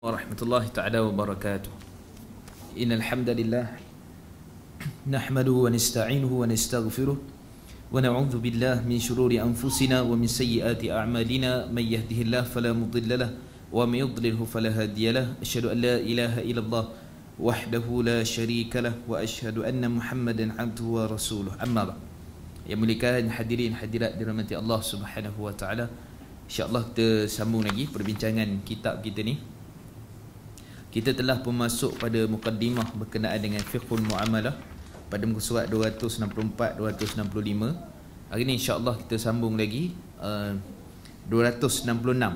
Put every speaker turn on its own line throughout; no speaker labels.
warahmatullahi taala wabarakatuh. Innal hamdalillah nahmaduhu wa nasta'inuhu wa nastaghfiruh wa na'udzu billahi min shururi anfusina wa min sayyiati a'malina may yahdihillahu fala mudilla lahu wa may yudlilhu fala hadiya lahu. Asyhadu an la ilaha illallah wahdahu la syarika lahu wa asyhadu anna Muhammadan abduhu wa rasuluh. Amma ba'd. Yang muliakan hadirin hadirat dirahmati Allah Subhanahu wa taala. Insya-Allah kita sambung lagi perbincangan kitab kita ni. Kita telah pun masuk pada mukaddimah berkenaan dengan fiqhul muamalah pada muka surat 264 265. Hari ni insya-Allah kita sambung lagi 266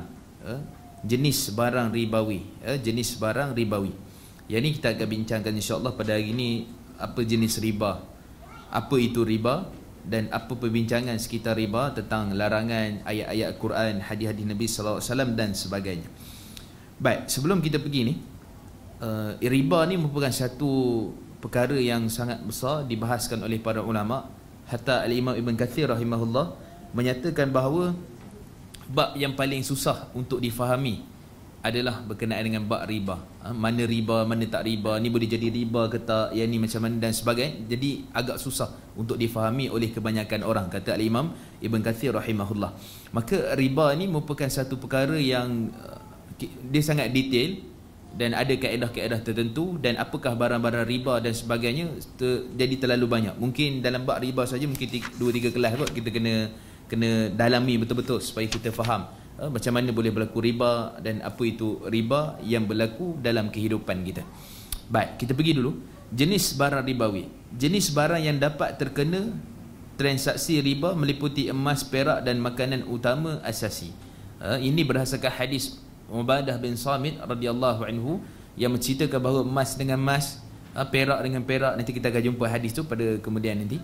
jenis barang ribawi, jenis barang ribawi. Yang ni kita akan bincangkan insya-Allah pada hari ni, apa jenis riba, apa itu riba, dan apa perbincangan sekitar riba, tentang larangan, ayat-ayat Quran, hadis-hadis Nabi sallallahu alaihi wasallam dan sebagainya. Baik, sebelum kita pergi ni, riba ni merupakan satu perkara yang sangat besar dibahaskan oleh para ulama. Hatta Al-Imam Ibn Kathir rahimahullah menyatakan bahawa bab yang paling susah untuk difahami adalah berkenaan dengan bab riba. Mana riba, mana tak riba, ni boleh jadi riba ke tak, yang ni macam mana dan sebagainya. Jadi agak susah untuk difahami oleh kebanyakan orang, kata Al-Imam Ibn Kathir rahimahullah. Maka riba ni merupakan satu perkara yang dia sangat detail dan ada kaedah-kaedah tertentu, dan apakah barang-barang riba dan sebagainya jadi terlalu banyak. Mungkin dalam bab riba saja mungkin 2-3 kelas kot kita kena dalami betul-betul supaya kita faham macam mana boleh berlaku riba dan apa itu riba yang berlaku dalam kehidupan kita. Baik, kita pergi dulu jenis barang ribawi. Jenis barang yang dapat terkena transaksi riba meliputi emas, perak dan makanan utama asasi. Ini berdasarkan hadis Ubadah bin Samit radhiyallahu anhu yang menceritakan bahawa emas dengan emas, perak dengan perak, nanti kita akan jumpa hadis tu pada kemudian nanti.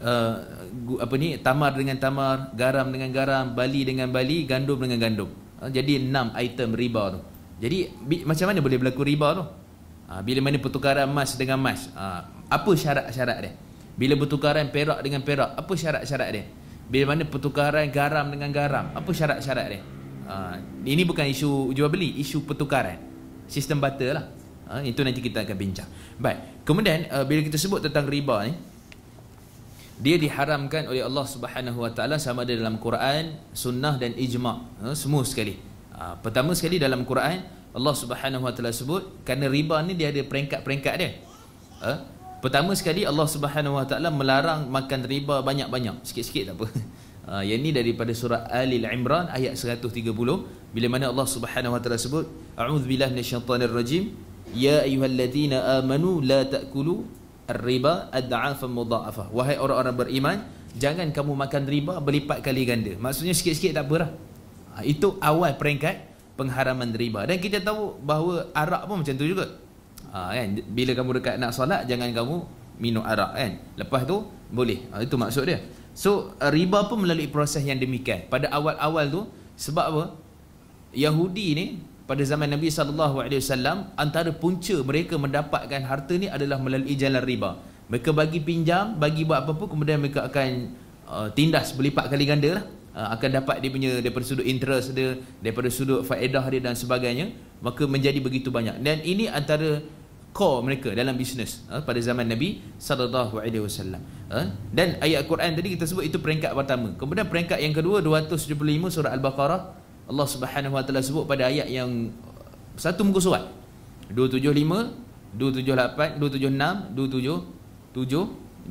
Tamar dengan tamar, garam dengan garam, bali dengan bali, gandum dengan gandum. Jadi 6 item riba tu. Jadi macam mana boleh berlaku riba tu? Bila mana pertukaran emas dengan emas, apa syarat-syarat dia? Bila pertukaran perak dengan perak, apa syarat-syarat dia? Bila mana pertukaran garam dengan garam, apa syarat-syarat dia? Ini bukan isu jual beli, isu pertukaran, sistem barter lah. Itu nanti kita akan bincang. Baik, kemudian bila kita sebut tentang riba ni, dia diharamkan oleh Allah Subhanahu Wa Taala sama ada dalam Quran, sunnah dan ijma', semua sekali. Pertama sekali dalam Quran Allah Subhanahu Wa Taala sebut kerana riba ni dia ada peringkat-peringkat dia. Pertama sekali Allah Subhanahu Wa Taala melarang makan riba banyak-banyak, sikit-sikit tak apa. Yang ni daripada surah Al-Imran ayat 130, bila mana Allah Subhanahu Wa Taala sebut, a'udzubillahi minasyaitanir rajim, ya ayyuhalladzina amanu la ta'kulu ar-riba ad'afan mudha'afah. Wahai orang-orang beriman, jangan kamu makan riba berlipat kali ganda. Maksudnya sikit-sikit tak apalah. Itu awal peringkat pengharaman riba. Dan kita tahu bahawa arak pun macam tu juga. Kan, bila kamu dekat nak solat, jangan kamu minum arak kan. Lepas tu boleh. Itu maksud dia. So riba pun melalui proses yang demikian. Pada awal-awal tu, sebab apa? Yahudi ni pada zaman Nabi SAW, antara punca mereka mendapatkan harta ni adalah melalui jalan riba. Mereka bagi pinjam, bagi buat apa-apa, kemudian mereka akan tindas berlipat kali ganda lah. Akan dapat dia punya daripada sudut interest dia, daripada sudut faedah dia dan sebagainya. Maka menjadi begitu banyak. Dan ini antara core mereka dalam bisnes pada zaman Nabi SAW. Dan ayat Quran tadi kita sebut itu peringkat pertama. Kemudian peringkat yang kedua 275 surah Al-Baqarah, Allah Subhanahu Wa Taala sebut pada ayat yang satu muka surat 275, 278, 276, 277,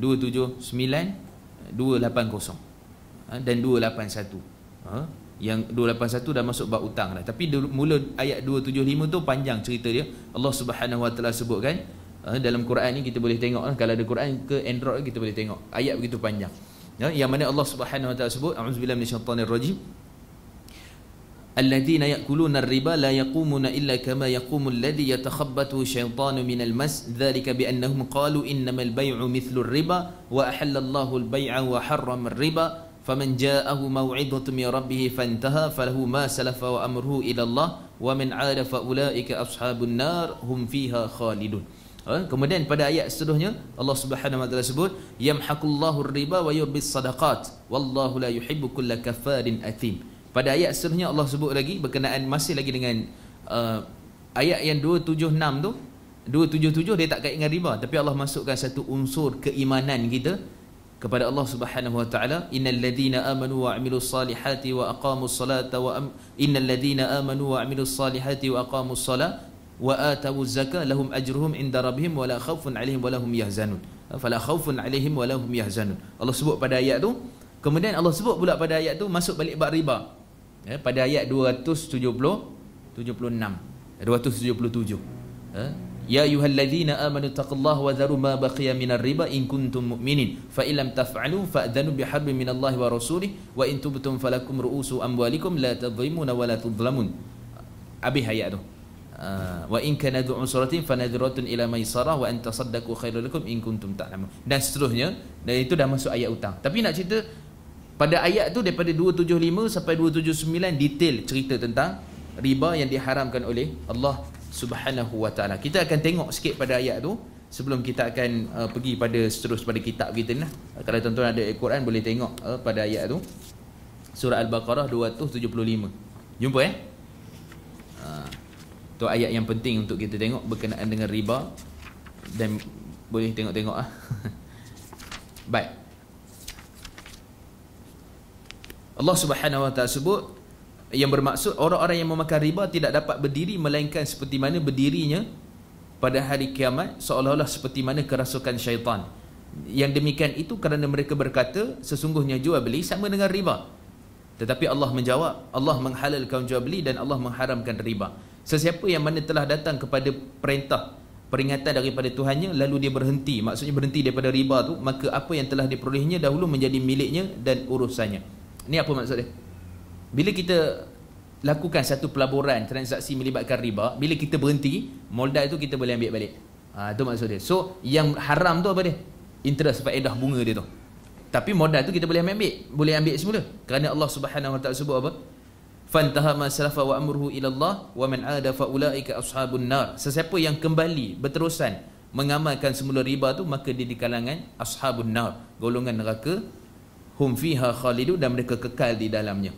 279, 280 dan 281. Yang 281 dah masuk bab utang dah. Tapi mula ayat 275 tu panjang cerita dia. Allah Subhanahu Wa Taala sebutkan dalam Quran ni, kita boleh tengok kalau ada Quran ke Android kita boleh tengok ayat begitu panjang. Yang mana Allah Subhanahu Wa Taala sebut, a'udzubillahi minasyaitanir rajim, alladzina ya'kuluna ar-riba la yaqumuna illa kama yaqumu alladhi yatakhabbathu syaitanu minal mas, dzalika bi annahum qalu innamal bay'u mithlu ar-riba wa ahallallahu al-bay'a wa harrama ar-riba faman ja'ahu maw'idhatun min rabbih fantaha falahu ma salafa wa amruhu ila Allah wa man 'ada fa ulaika ashabun nar hum fiha khalidun. Kemudian pada ayat seterusnya Allah Subhanahu Wa Taala sebut, yamhaqullahu ar-riba wa yurbis sadaqat wallahu la yuhibbu kulla kafarin athim. Pada ayat seterusnya Allah sebut lagi berkenaan masih lagi dengan ayat yang 276 tu, 277 dia tak kait dengan riba, tapi Allah masukkan satu unsur keimanan kita kepada Allah Subhanahu wa taala. Innal ladzina amanu wa amilus salihati wa aqamus salata innal ladzina amanu wa amilus salihati wa aqamus salat wa atawuz zakah lahum ajruhum inda rabbihim wala khaufun alaihim wala hum yahzanun. Fala khaufun alaihim wala hum yahzanun. Allah sebut pada ayat tu, kemudian Allah sebut pula pada ayat tu masuk balik bab riba. Pada ayat 277. Ya ayyuhalladzina amanu taqullaha wa dharu ma baqiya minar riba in kuntum mu'minin fa in lam taf'alu fa'dhanu biharbin minallahi wa rasulih wa in tubtum falakum ru'usu amwalikum la tadhlimuna wa la tudhlamun. Habis ayat tu. Wa in kana dhu usratin fanadhiratun ila maisarah wa an tasaddaqu khairul lakum in kuntum ta'lamun. Dan seterusnya, dan itu dah masuk ayat hutang. Tapi nak cerita pada ayat tu daripada 275 sampai 279 detail cerita tentang riba yang diharamkan oleh Allah Subhanahu wa taala. Kita akan tengok sikit pada ayat tu sebelum kita akan pergi pada seterus pada kitab kita ni. Kalau tuan-tuan ada Al-Quran boleh tengok pada ayat tu. Surah Al-Baqarah 275. Jumpa tu ayat yang penting untuk kita tengok berkenaan dengan riba, dan boleh tengok-tengok Baik. Allah Subhanahu wa taala sebut yang bermaksud orang-orang yang memakan riba tidak dapat berdiri melainkan seperti mana berdirinya pada hari kiamat, seolah-olah seperti mana kerasukan syaitan. Yang demikian itu kerana mereka berkata sesungguhnya jual beli sama dengan riba. Tetapi Allah menjawab, Allah menghalalkan jual beli dan Allah mengharamkan riba. Sesiapa yang mana telah datang kepada perintah peringatan daripada Tuhannya lalu dia berhenti, maksudnya berhenti daripada riba tu, maka apa yang telah diperolehnya dahulu menjadi miliknya dan urusannya. Ini apa maksud dia? Bila kita lakukan satu pelaburan transaksi melibatkan riba, bila kita berhenti, modal itu kita boleh ambil balik. Itu maksud dia. So yang haram tu apa dia? Interest, faedah bunga dia tu. Tapi modal tu kita boleh ambil semula. Kerana Allah Subhanahu wa taala sebut apa? Fantaha ma salafa wa amruhu ila Allah wa man 'ada fa ulaika ashabun nar. Sesiapa yang kembali berterusan mengamalkan semula riba tu, maka dia di kalangan ashabun nar, golongan neraka. Hum fiha khalidun, dan mereka kekal di dalamnya.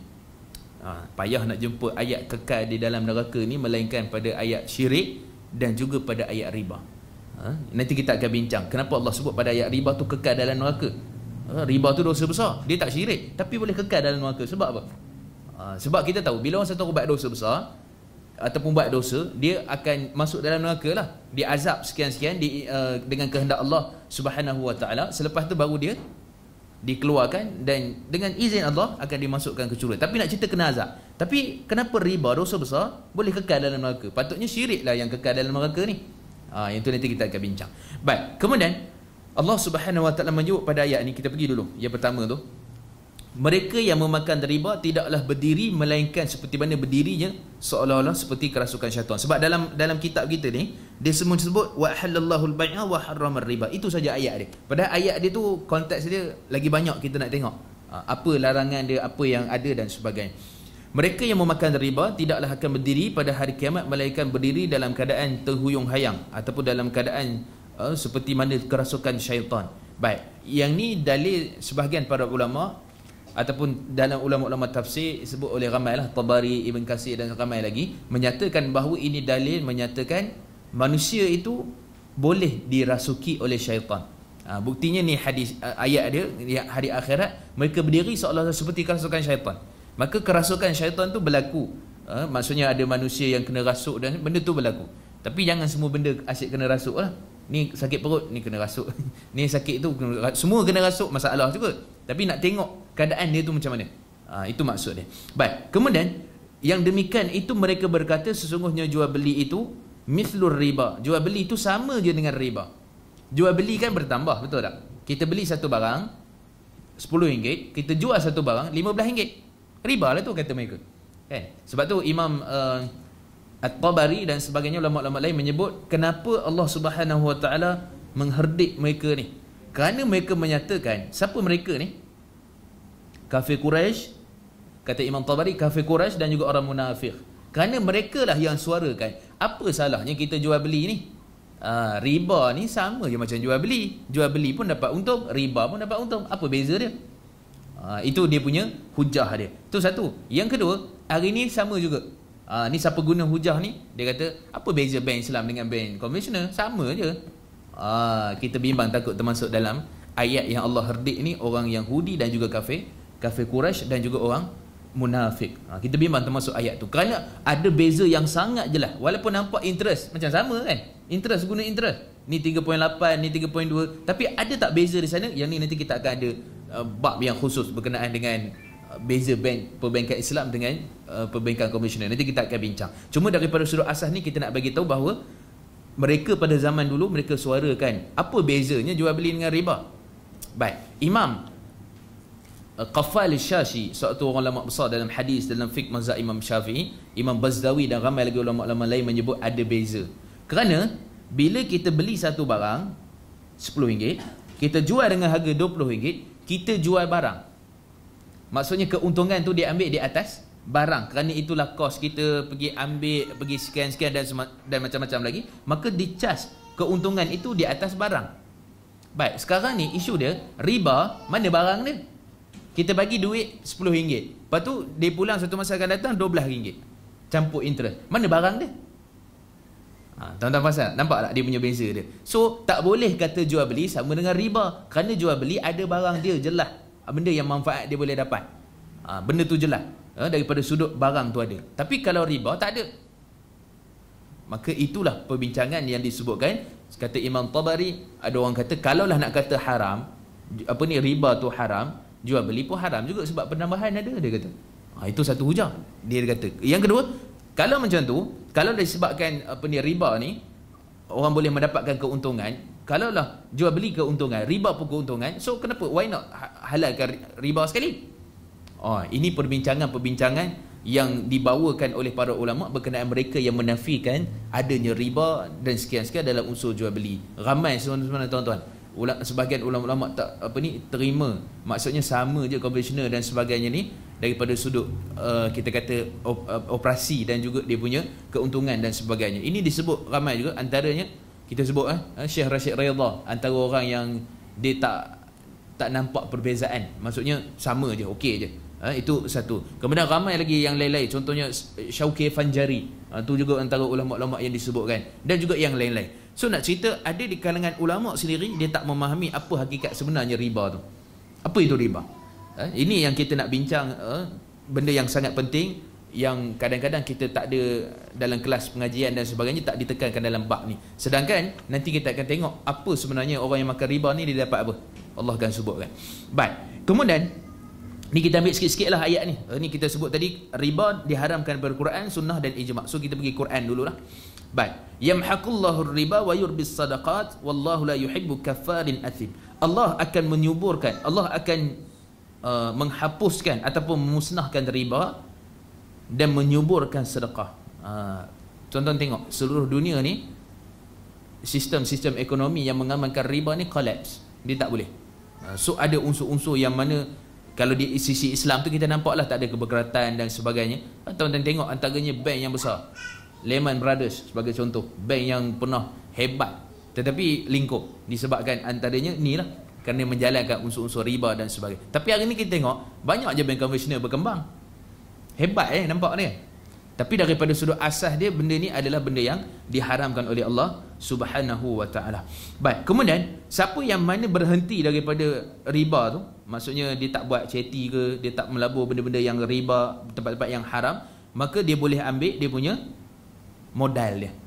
Payah nak jumpa ayat kekal di dalam neraka ni melainkan pada ayat syirik dan juga pada ayat riba. Nanti kita akan bincang kenapa Allah sebut pada ayat riba tu kekal dalam neraka. Riba tu dosa besar, dia tak syirik tapi boleh kekal dalam neraka. Sebab apa? Sebab kita tahu bila orang satu buat dosa besar ataupun buat dosa, dia akan masuk dalam neraka lah. Dia azab sekian-sekian dengan kehendak Allah Subhanahu wa taala. Selepas tu baru dia dikeluarkan dan dengan izin Allah akan dimasukkan ke syurga. Tapi nak cerita kena azab. Tapi kenapa riba dosa besar boleh kekal dalam neraka? Patutnya syirik lah yang kekal dalam neraka ni. Yang tu nanti kita akan bincang. Baik, kemudian Allah Subhanahu wa taala menyebut pada ayat ni, kita pergi dulu yang pertama tu. Mereka yang memakan riba tidaklah berdiri melainkan seperti mana berdirinya seolah-olah seperti kerasukan syaitan. Sebab dalam kitab kita ni dia semua sebut wa halallahu al-bai'a wa harramar riba. Itu saja ayat dia. Padahal ayat dia tu konteks dia lagi banyak kita nak tengok. Apa larangan dia, apa yang ada dan sebagainya. Mereka yang memakan riba tidaklah akan berdiri pada hari kiamat melainkan berdiri dalam keadaan terhuyung-hayang ataupun dalam keadaan seperti mana kerasukan syaitan. Baik, yang ni dalil sebahagian para ulama ataupun dalam ulama-ulama tafsir sebut oleh ramai lah, Tabari, Ibn Katsir dan ramai lagi menyatakan bahawa ini dalil menyatakan manusia itu boleh dirasuki oleh syaitan. Buktinya ni hadis, ayat dia hari akhirat mereka berdiri seolah-olah seperti kerasukan syaitan. Maka kerasukan syaitan tu berlaku, maksudnya ada manusia yang kena rasuk dan benda tu berlaku. Tapi jangan semua benda asyik kena rasuk lah. Ni sakit perut, ni kena rasuk. Ni sakit tu semua kena rasuk, masalah juga. Tapi nak tengok keadaan dia tu macam mana. Itu maksud dia. Baik, kemudian yang demikian itu mereka berkata sesungguhnya jual beli itu mithlur riba. Jual beli itu sama je dengan riba. Jual beli kan bertambah, betul tak? Kita beli satu barang RM10, kita jual satu barang RM15. Riba lah tu kata mereka. Kan? Sebab tu Imam At-Tabari dan sebagainya ulama-ulama lain menyebut kenapa Allah Subhanahu wa taala mengherdik mereka ni. Kerana mereka menyatakan siapa mereka ni? Kafir Quraisy, kata Imam Tabari, kafir Quraisy dan juga orang munafik. Kerana mereka lah yang suarakan apa salahnya kita jual beli ni. Riba ni sama je macam jual beli. Jual beli pun dapat untung, riba pun dapat untung. Apa beza dia? Itu dia punya hujah dia. Itu satu. Yang kedua, hari ni sama juga. Ni siapa guna hujah ni? Dia kata, apa beza bank Islam dengan bank konvensional? Sama je. Kita bimbang takut termasuk dalam ayat yang Allah herdik ni orang Yahudi dan juga kafir Quraisy dan juga orang munafik. Kita bimbang termasuk ayat tu kerana ada beza yang sangat jelas. Walaupun nampak interest macam sama kan, interest guna interest, ni 3.8, ni 3.2, tapi ada tak beza di sana? Yang ni nanti kita akan ada bab yang khusus berkenaan dengan beza perbankan Islam dengan perbankan konvensional. Nanti kita akan bincang. Cuma daripada sudut asas ni kita nak bagi tahu bahawa mereka pada zaman dulu mereka suarakan apa bezanya jual beli dengan riba. Baik, Imam Qaffal Syashi, suatu orang ulama besar dalam hadis, dalam fiqh mazhab Imam Syafi'i, Imam Bazdawi dan ramai lagi ulama-ulama lain menyebut ada beza. Kerana bila kita beli satu barang RM10, kita jual dengan harga RM20, kita jual barang. Maksudnya keuntungan tu dia ambil di atas barang. Kerana itulah kos kita pergi ambil, pergi sekian-sekian dan macam-macam lagi, maka dicas keuntungan itu di atas barang. Baik, sekarang ni isu dia riba, mana barang dia? Kita bagi duit RM10, lepas tu dia pulang satu masa akan datang RM12, campur interest. Mana barang dia? Tuan-tuan pasal, nampak tak dia punya beza dia? So tak boleh kata jual beli sama dengan riba. Kerana jual beli ada barang dia, jelas benda yang manfaat dia boleh dapat. Benda tu jelas, daripada sudut barang tu ada. Tapi kalau riba tak ada. Maka itulah perbincangan yang disebutkan. Kata Imam Tabari, ada orang kata kalaulah nak kata haram, riba tu haram, jual beli pun haram juga sebab penambahan ada, dia kata. Itu satu hujah dia kata. Yang kedua, kalau macam tu, kalau disebabkan riba ni orang boleh mendapatkan keuntungan, kalaulah jual beli keuntungan, riba pun keuntungan, so kenapa why not halalkan riba sekali? Ini perbincangan yang dibawakan oleh para ulama berkenaan mereka yang menafikan adanya riba dan sekian-sekian dalam unsur jual beli. Ramai sebenarnya tuan-tuan, sebahagian ulama-ulama tak terima, maksudnya sama je konvensional dan sebagainya ni daripada sudut kita kata operasi dan juga dia punya keuntungan dan sebagainya. Ini disebut ramai juga, antaranya kita sebut Syekh Rashid Ridha, antara orang yang dia tak nampak perbezaan, maksudnya sama je, okey je. Itu satu. Kemudian ramai lagi yang lain-lain, contohnya Syauqi Fanjari, tu juga antara ulama-ulama yang disebutkan, dan juga yang lain-lain. So nak cerita, ada di kalangan ulama sendiri dia tak memahami apa hakikat sebenarnya riba tu. Apa itu riba? Ini yang kita nak bincang, benda yang sangat penting yang kadang-kadang kita tak ada dalam kelas pengajian dan sebagainya, tak ditekankan dalam bab ni. Sedangkan nanti kita akan tengok apa sebenarnya orang yang makan riba ni dia dapat apa. Allah akan sebutkan. Baik. Kemudian ni kita ambil sikit-sikit lah ayat ni. Ni kita sebut tadi riba diharamkan daripada Quran, sunnah dan ijma'. So kita pergi Quran dululah. Baik. Yamhaqullahu riba wa yurbis sadaqat wallahu la yuhibbu kaffarin athim. Allah akan menyuburkan, Allah akan menghapuskan ataupun memusnahkan riba dan menyuburkan sedekah. Tuan-tuan tengok, seluruh dunia ni sistem-sistem ekonomi yang mengamalkan riba ni collapse. Dia tak boleh. So ada unsur-unsur yang mana kalau di sisi Islam tu kita nampaklah tak ada keberkatan dan sebagainya. Tuan-tuan tengok antaranya bank yang besar, Lehman Brothers sebagai contoh, bank yang pernah hebat tetapi lingkup disebabkan antaranya ni lah, kerana menjalankan unsur-unsur riba dan sebagainya. Tapi hari ni kita tengok banyak je bank konvensional berkembang. Hebat nampak ni. Tapi daripada sudut asas dia, benda ni adalah benda yang diharamkan oleh Allah Subhanahu wa ta'ala. Baik, kemudian siapa yang mana berhenti daripada riba tu, maksudnya dia tak buat charity ke, dia tak melabur benda-benda yang riba, tempat-tempat yang haram, maka dia boleh ambil dia punya modal dia,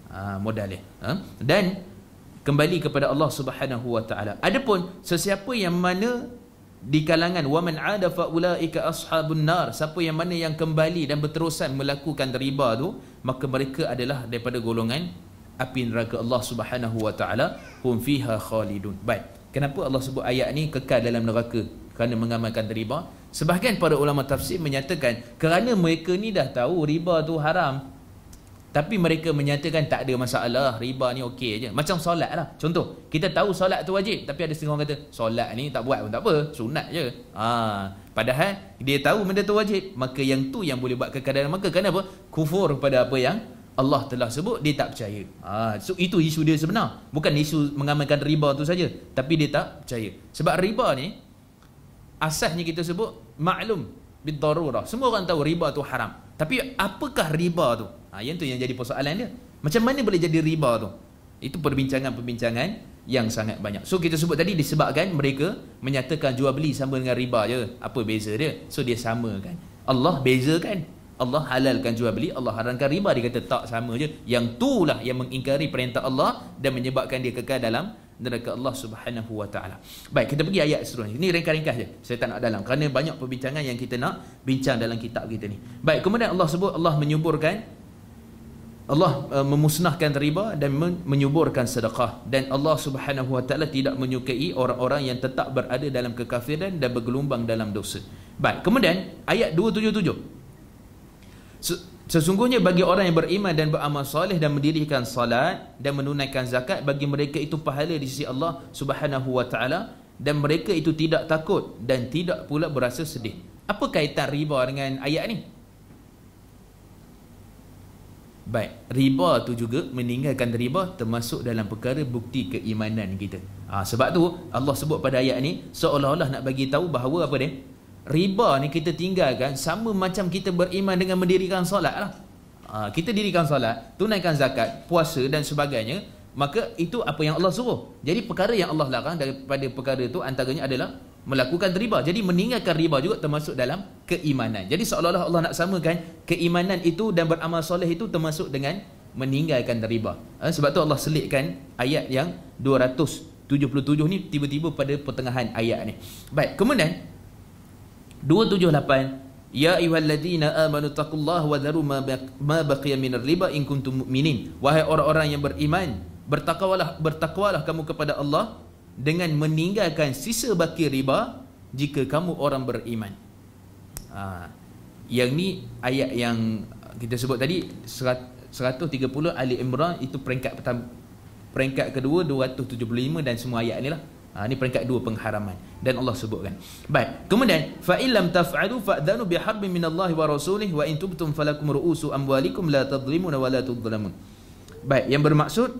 dan kembali kepada Allah Subhanahu wa ta'ala. Adapun sesiapa yang mana di kalangan waman ada faulaika ashabun nar, siapa yang mana yang kembali dan berterusan melakukan riba tu, maka mereka adalah daripada golongan api neraka Allah Subhanahu wa ta'ala, hum fiha khalidun. Baik, kenapa Allah sebut ayat ni kekal dalam neraka kerana mengamalkan riba? Sebahagian para ulama tafsir menyatakan kerana mereka ni dah tahu riba tu haram, tapi mereka menyatakan tak ada masalah, riba ni okey je. Macam solat lah. Contoh, kita tahu solat tu wajib, tapi ada setengah orang kata solat ni tak buat pun tak apa, sunat je. Padahal dia tahu benda tu wajib, maka yang tu yang boleh buat kekal dalam neraka. Kenapa? Kufur pada apa yang Allah telah sebut, dia tak percaya. So itu isu dia sebenar. Bukan isu mengamalkan riba tu saja, tapi dia tak percaya. Sebab riba ni asasnya kita sebut maklum bidarurah. Semua orang tahu riba tu haram. Tapi apakah riba tu? Yang tu yang jadi persoalan dia. Macam mana boleh jadi riba tu? Itu perbincangan-perbincangan yang sangat banyak. So kita sebut tadi disebabkan mereka menyatakan jual beli sama dengan riba je. Apa beza dia? So dia sama kan. Allah bezakan. Allah halalkan jual beli, Allah haramkan riba. Dia kata tak, sama je. Yang itulah yang mengingkari perintah Allah dan menyebabkan dia kekal dalam neraka Allah Subhanahu wa taala. Baik, kita pergi ayat seterusnya. Ini ringkas-ringkas je. Saya tak nak dalam kerana banyak perbincangan yang kita nak bincang dalam kitab kita ni. Baik, kemudian Allah sebut, Allah menyuburkan, Allah memusnahkan riba dan menyuburkan sedekah, dan Allah Subhanahu wa taala tidak menyukai orang-orang yang tetap berada dalam kekafiran dan bergelumbang dalam dosa. Baik, kemudian ayat 277. Sesungguhnya bagi orang yang beriman dan beramal soleh dan mendirikan salat dan menunaikan zakat, bagi mereka itu pahala di sisi Allah Subhanahu wa taala, dan mereka itu tidak takut dan tidak pula berasa sedih. Apa kaitan riba dengan ayat ni? Baik, riba tu juga, meninggalkan riba termasuk dalam perkara bukti keimanan kita. Sebab tu Allah sebut pada ayat ni seolah-olah nak bagi tahu bahawa apa dia? Riba ni kita tinggalkan sama macam kita beriman dengan mendirikan solat lah. Kita dirikan solat, tunaikan zakat, puasa dan sebagainya, maka itu apa yang Allah suruh. Jadi perkara yang Allah larang daripada perkara itu antaranya adalah melakukan riba. Jadi meninggalkan riba juga termasuk dalam keimanan. Jadi seolah-olah Allah nak samakan keimanan itu dan beramal soleh itu termasuk dengan meninggalkan riba. Sebab tu Allah selitkan ayat yang 277 ni tiba-tiba pada pertengahan ayat ni. Baik, kemudian 278, ya ayyuhalladzina amanu taqullaha wa dharu ma baqiya minar riba in kuntum mu'minin. Wahai orang-orang yang beriman, bertakwalah kamu kepada Allah dengan meninggalkan sisa baki riba jika kamu orang beriman. Yang ni ayat yang kita sebut tadi 130 Ali Imran, itu peringkat pertama. Peringkat kedua 275 dan semua ayat ni lah. Ini peringkat 2 pengharaman dan Allah sebutkan. Baik, kemudian fa illam taf'alu fa'dhanu biharbin minallahi wa rasulih wa in tubtum falakum ru'usu amwalikum la tadhlimuna wa la tudhlamun. Baik, yang bermaksud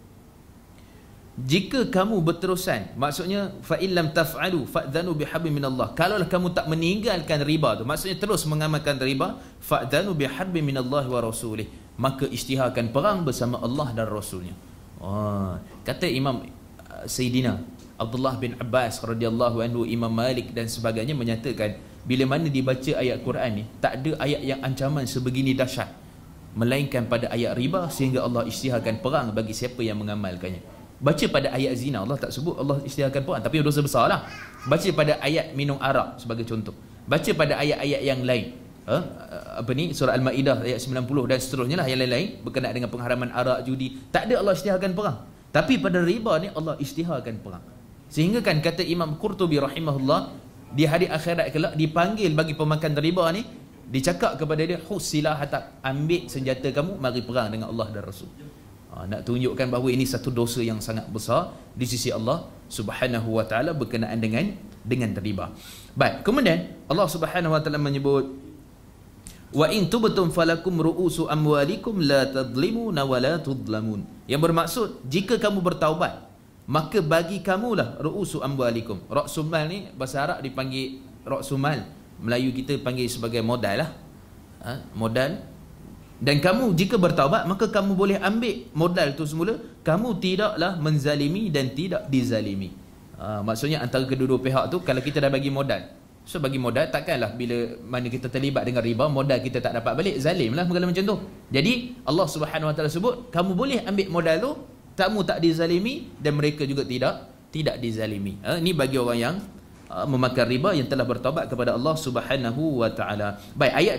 jika kamu berterusan, maksudnya fa illam taf'alu fa'dhanu biharbin minallah, kalaulah kamu tak meninggalkan riba tu, maksudnya terus mengamalkan riba, fa'dhanu biharbin minallahi wa rasulih, maka isytiharkan perang bersama Allah dan Rasulnya. Kata Imam Sayyidina Abdullah bin Abbas radhiyallahu anhu, Imam Malik dan sebagainya menyatakan bila mana dibaca ayat Quran ni, tak ada ayat yang ancaman sebegini dahsyat melainkan pada ayat riba, sehingga Allah isytiharkan perang bagi siapa yang mengamalkannya. Baca pada ayat zina, Allah tak sebut Allah isytiharkan perang, tapi dosa besar lah. Baca pada ayat minum arak sebagai contoh. Baca pada ayat-ayat yang lain, surah Al-Maidah ayat 90 dan seterusnya lah, yang lain-lain berkenaan dengan pengharaman arak, judi, tak ada Allah isytiharkan perang. Tapi pada riba ni Allah isytiharkan perang. Sehingga kan kata Imam Qurtubi rahimahullah, di hari akhirat kelak dipanggil bagi pemakan riba ni, dicakap kepada dia, husilah hatak, ambil senjata kamu, mari perang dengan Allah dan Rasul. Nak tunjukkan bahawa ini satu dosa yang sangat besar di sisi Allah Subhanahu wa taala berkenaan dengan riba. Baik, kemudian Allah Subhanahu wa taala menyebut wa in tubtum falakum ru'usu amwalikum la tadhlimuna wa la tudhlamun. Yang bermaksud jika kamu bertaubat, maka bagi kamulah ru'usu amwalikum. Ra'sul mal ni bahasa Arab dipanggil ra'sul mal, Melayu kita panggil sebagai modal lah. Modal. Dan kamu jika bertaubat, maka kamu boleh ambil modal tu semula, kamu tidaklah menzalimi dan tidak dizalimi. Maksudnya antara kedua-dua pihak tu, kalau kita dah bagi modal, so bagi modal, takkanlah bila mana kita terlibat dengan riba, modal kita tak dapat balik, zalim lah kalau macam tu. Jadi Allah Subhanahu wa taala sebut kamu boleh ambil modal tu, kamu tak dizalimi dan mereka juga tidak dizalimi. Ini bagi orang yang memakan riba yang telah bertaubat kepada Allah Subhanahu wa taala. Baik, ayat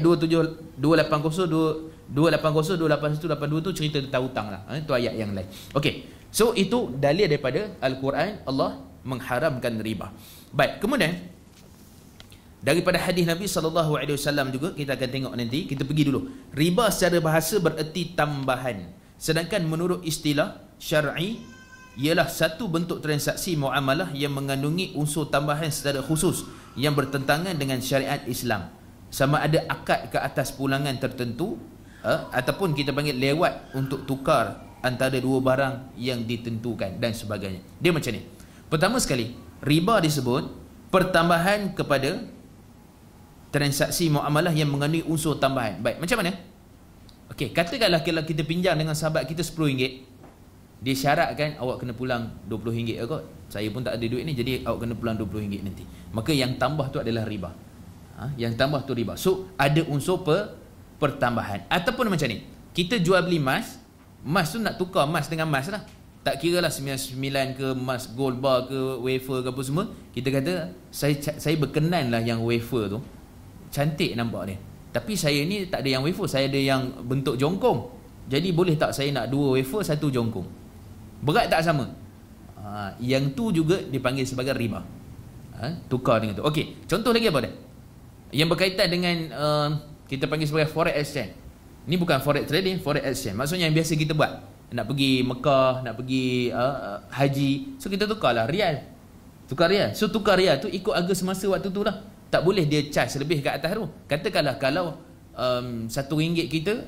280 281 tu cerita tentang hutang lah. Itu ayat yang lain. Okey. So itu dalil daripada Al-Quran, Allah mengharamkan riba. Baik, kemudian daripada hadis Nabi SAW juga kita akan tengok nanti. Kita pergi dulu. Riba secara bahasa bererti tambahan. Sedangkan menurut istilah syar'i ialah satu bentuk transaksi muamalah yang mengandungi unsur tambahan secara khusus yang bertentangan dengan syariat Islam. Sama ada akad ke atas pulangan tertentu ataupun kita panggil lewat untuk tukar antara dua barang yang ditentukan dan sebagainya. Dia macam ni. Pertama sekali, riba disebut pertambahan kepada transaksi muamalah yang mengandungi unsur tambahan. Baik, macam mana? Okey, katakanlah kalau kita pinjam dengan sahabat kita RM10, dia syaratkan awak kena pulang RM20 kot. Saya pun tak ada duit ni, jadi awak kena pulang RM20 nanti. Maka yang tambah tu adalah riba. Yang tambah tu riba. So ada unsur pertambahan. Ataupun macam ni, kita jual beli emas, emas tu nak tukar emas dengan emas lah. Tak kira lah 99 ke, emas gold bar ke, wafer ke apa semua. Kita kata saya berkenan lah yang wafer tu, cantik nampak dia. Tapi saya ni tak ada yang wafer, saya ada yang bentuk jongkong. Jadi boleh tak saya nak 2 wafer, 1 jongkong? Berat tak sama? Yang tu juga dipanggil sebagai riba. Tukar dengan tu. Okey, contoh lagi apa dia? Yang berkaitan dengan kita panggil sebagai forex exchange. Ni bukan forex trading, forex exchange. Maksudnya yang biasa kita buat. Nak pergi Mekah, nak pergi haji. So kita tukarlah rial. Tukar rial. So tukar rial tu ikut harga semasa waktu tu lah. Tak boleh dia charge lebih kat atas tu. Katakanlah kalau RM1 kita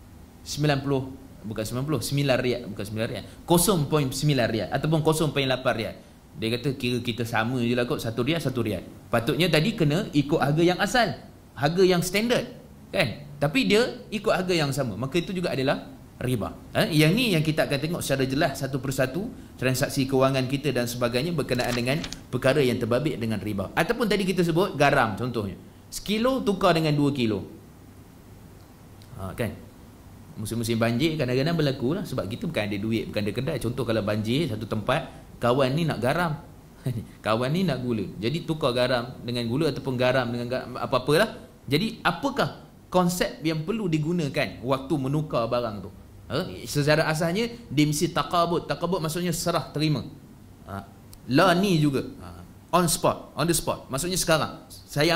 90, bukan 90, 9 rial, bukan 9 rial, 0.9 rial ataupun 0.8 rial. Dia kata kira kita sama je lah kot, 1 rial 1 rial. Patutnya tadi kena ikut harga yang asal, harga yang standard kan, tapi dia ikut harga yang sama, maka itu juga adalah riba. Yang ni yang kita akan tengok secara jelas satu persatu transaksi kewangan kita dan sebagainya berkenaan dengan perkara yang terbabit dengan riba. Ataupun tadi kita sebut garam contohnya, sekilo tukar dengan 2 kilo. Kan musim-musim banjir kadang-kadang berlaku lah, sebab kita bukan ada duit, bukan ada kedai. Contoh kalau banjir satu tempat, kawan ni nak garam kawan ni nak gula, jadi tukar garam dengan gula ataupun garam dengan apa-apalah. Jadi apakah konsep yang perlu digunakan waktu menukar barang tu? Secara asalnya dia mesti taqabud. Taqabud maksudnya serah terima. La ni juga on spot, on the spot. Maksudnya sekarang saya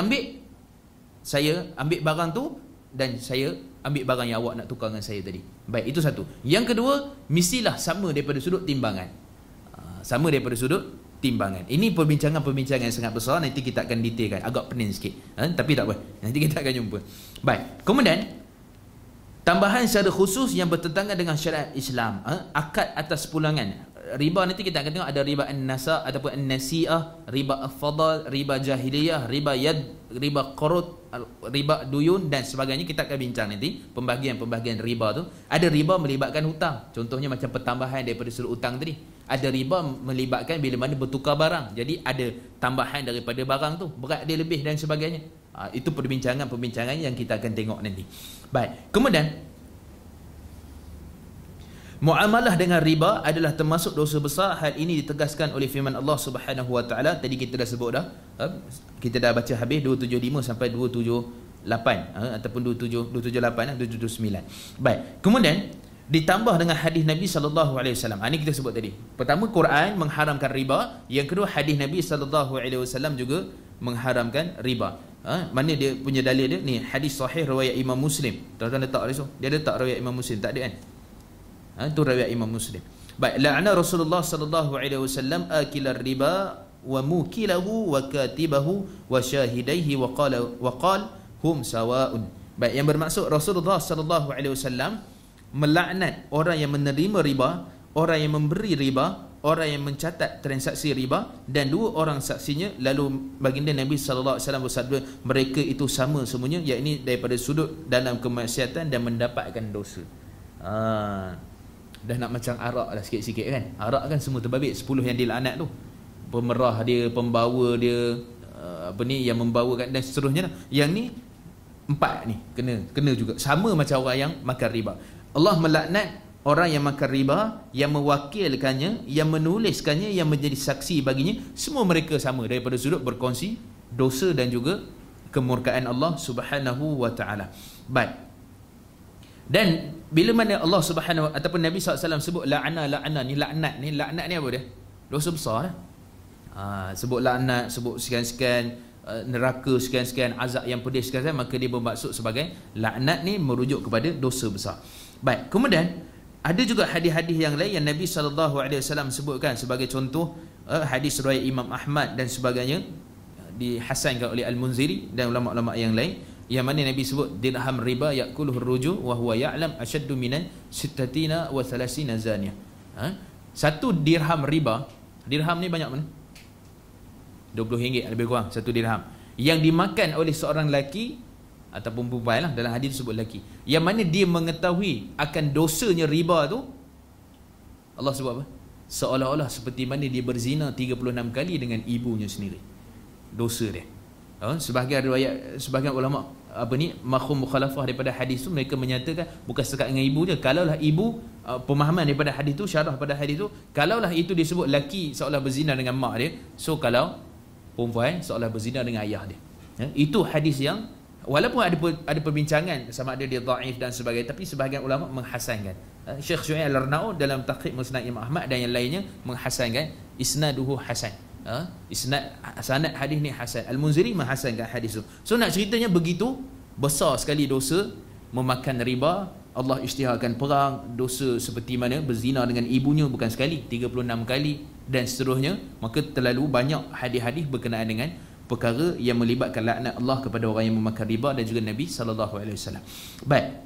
ambil barang tu dan saya ambil barang yang awak nak tukar dengan saya tadi. Baik, itu satu. Yang kedua, mestilah sama daripada sudut timbangan. Sama daripada sudut timbangan. Ini perbincangan-perbincangan yang sangat besar, nanti kita akan detailkan, agak pening sikit. Tapi tak apa, nanti kita akan jumpa. Baik, kemudian tambahan secara khusus yang bertentangan dengan syariat Islam, akad atas pulangan. Riba nanti kita akan tengok ada riba an-nasa ataupun an-nasi'ah, riba al-fadal, riba jahiliyah, riba yad, riba qurud, riba duyun dan sebagainya. Kita akan bincang nanti pembahagian-pembahagian riba tu. Ada riba melibatkan hutang, contohnya macam pertambahan daripada sudut hutang tadi. Ada riba melibatkan bila mana bertukar barang, jadi ada tambahan daripada barang tu, berat dia lebih dan sebagainya. Itu perbincangan-perbincangan yang kita akan tengok nanti. Baik, kemudian muamalah dengan riba adalah termasuk dosa besar. Hal ini ditegaskan oleh firman Allah Subhanahu wa taala. Tadi kita dah sebut dah. Kita dah baca habis 275 sampai 278 ataupun 278 279. Baik. Kemudian ditambah dengan hadis Nabi sallallahu alaihi wasallam. Ini kita sebut tadi. Pertama, Quran mengharamkan riba, yang kedua hadis Nabi sallallahu alaihi wasallam juga mengharamkan riba. Mana dia punya dalil dia? Ni hadis sahih riwayat Imam Muslim. Tuan-tuan letak dia. Dia letak riwayat Imam Muslim, tak ada kan? Itu riwayat Imam Muslim. Baik, la'ana Rasulullah sallallahu alaihi wasallam akilar riba wa mukilahu wa katibahu wa syahidaihi wa qala hum sawa'un. Baik, yang bermaksud Rasulullah sallallahu alaihi wasallam melaknat orang yang menerima riba, orang yang memberi riba, orang yang mencatat transaksi riba dan dua orang saksinya. Lalu baginda Nabi sallallahu alaihi wasallam bersabda, mereka itu sama semuanya, yakni daripada sudut dalam kemaksiatan dan mendapatkan dosa. Dah nak macam arak lah sikit-sikit kan. Arak kan semua terbabit, 10 yang dilaknat tu. Pemerah dia, pembawa dia, yang membawakan dan seterusnya lah. Yang ni 4 ni kena juga. Sama macam orang yang makan riba. Allah melaknat orang yang makan riba, yang mewakilkannya, yang menuliskannya, yang menjadi saksi baginya. Semua mereka sama daripada sudut berkongsi dosa dan juga kemurkaan Allah Subhanahu wa taala. Baik. Dan bila mana Allah Subhanahu ataupun Nabi SAW sebut la'ana ni, laknat ni apa dia? Dosa besar lah. Sebut laknat, sebut sekian-sekian, neraka sekian-sekian, azab yang pedih sekian-sekian, maka dia bermaksud sebagai laknat ni merujuk kepada dosa besar. Baik, kemudian ada juga hadis-hadis yang lain yang Nabi SAW sebutkan sebagai contoh. Hadis riwayat Imam Ahmad dan sebagainya, dihasankan oleh Al-Munziri dan ulama-ulama yang lain, yang mana Nabi sebut dirham riba yakuluhur ruju wa huwa ya'lam ashaddu minan sittatina wa thalathina zaniyah. Satu dirham riba, dirham ni banyak mana? RM20 lebih kurang satu dirham. yang dimakan oleh seorang lelaki ataupun perempuan lah, dalam hadis sebut lelaki, yang mana dia mengetahui akan dosanya riba tu, Allah sebut apa? Seolah-olah seperti mana dia berzina 36 kali dengan ibunya sendiri. Dosa dia. Sebahagian riwayat, sebahagian ulama mafhum mukhalafah daripada hadis tu, mereka menyatakan bukan setakat dengan ibu je. Kalaulah ibu, pemahaman daripada hadis tu, syarah pada hadis tu, kalaulah itu disebut lelaki seolah berzina dengan mak dia, so kalau perempuan seolah berzina dengan ayah dia. Itu hadis yang walaupun ada perbincangan sama ada dia dhaif dan sebagainya, tapi sebahagian ulama menghasankan. Syekh Syuaib Al-Arnaud dalam Taqrib Musnad Imam Ahmad dan yang lainnya menghasankan, isnaduhu hasan. Sanad hadis ni hasan. Al-Munziri menghasankan hadis tu. So nak ceritanya begitu besar sekali dosa memakan riba. Allah isytiharkan perang, dosa seperti mana berzina dengan ibunya bukan sekali, 36 kali dan seterusnya. Maka terlalu banyak hadis-hadis berkenaan dengan perkara yang melibatkan laknat Allah kepada orang yang memakan riba dan juga Nabi SAW. Baik.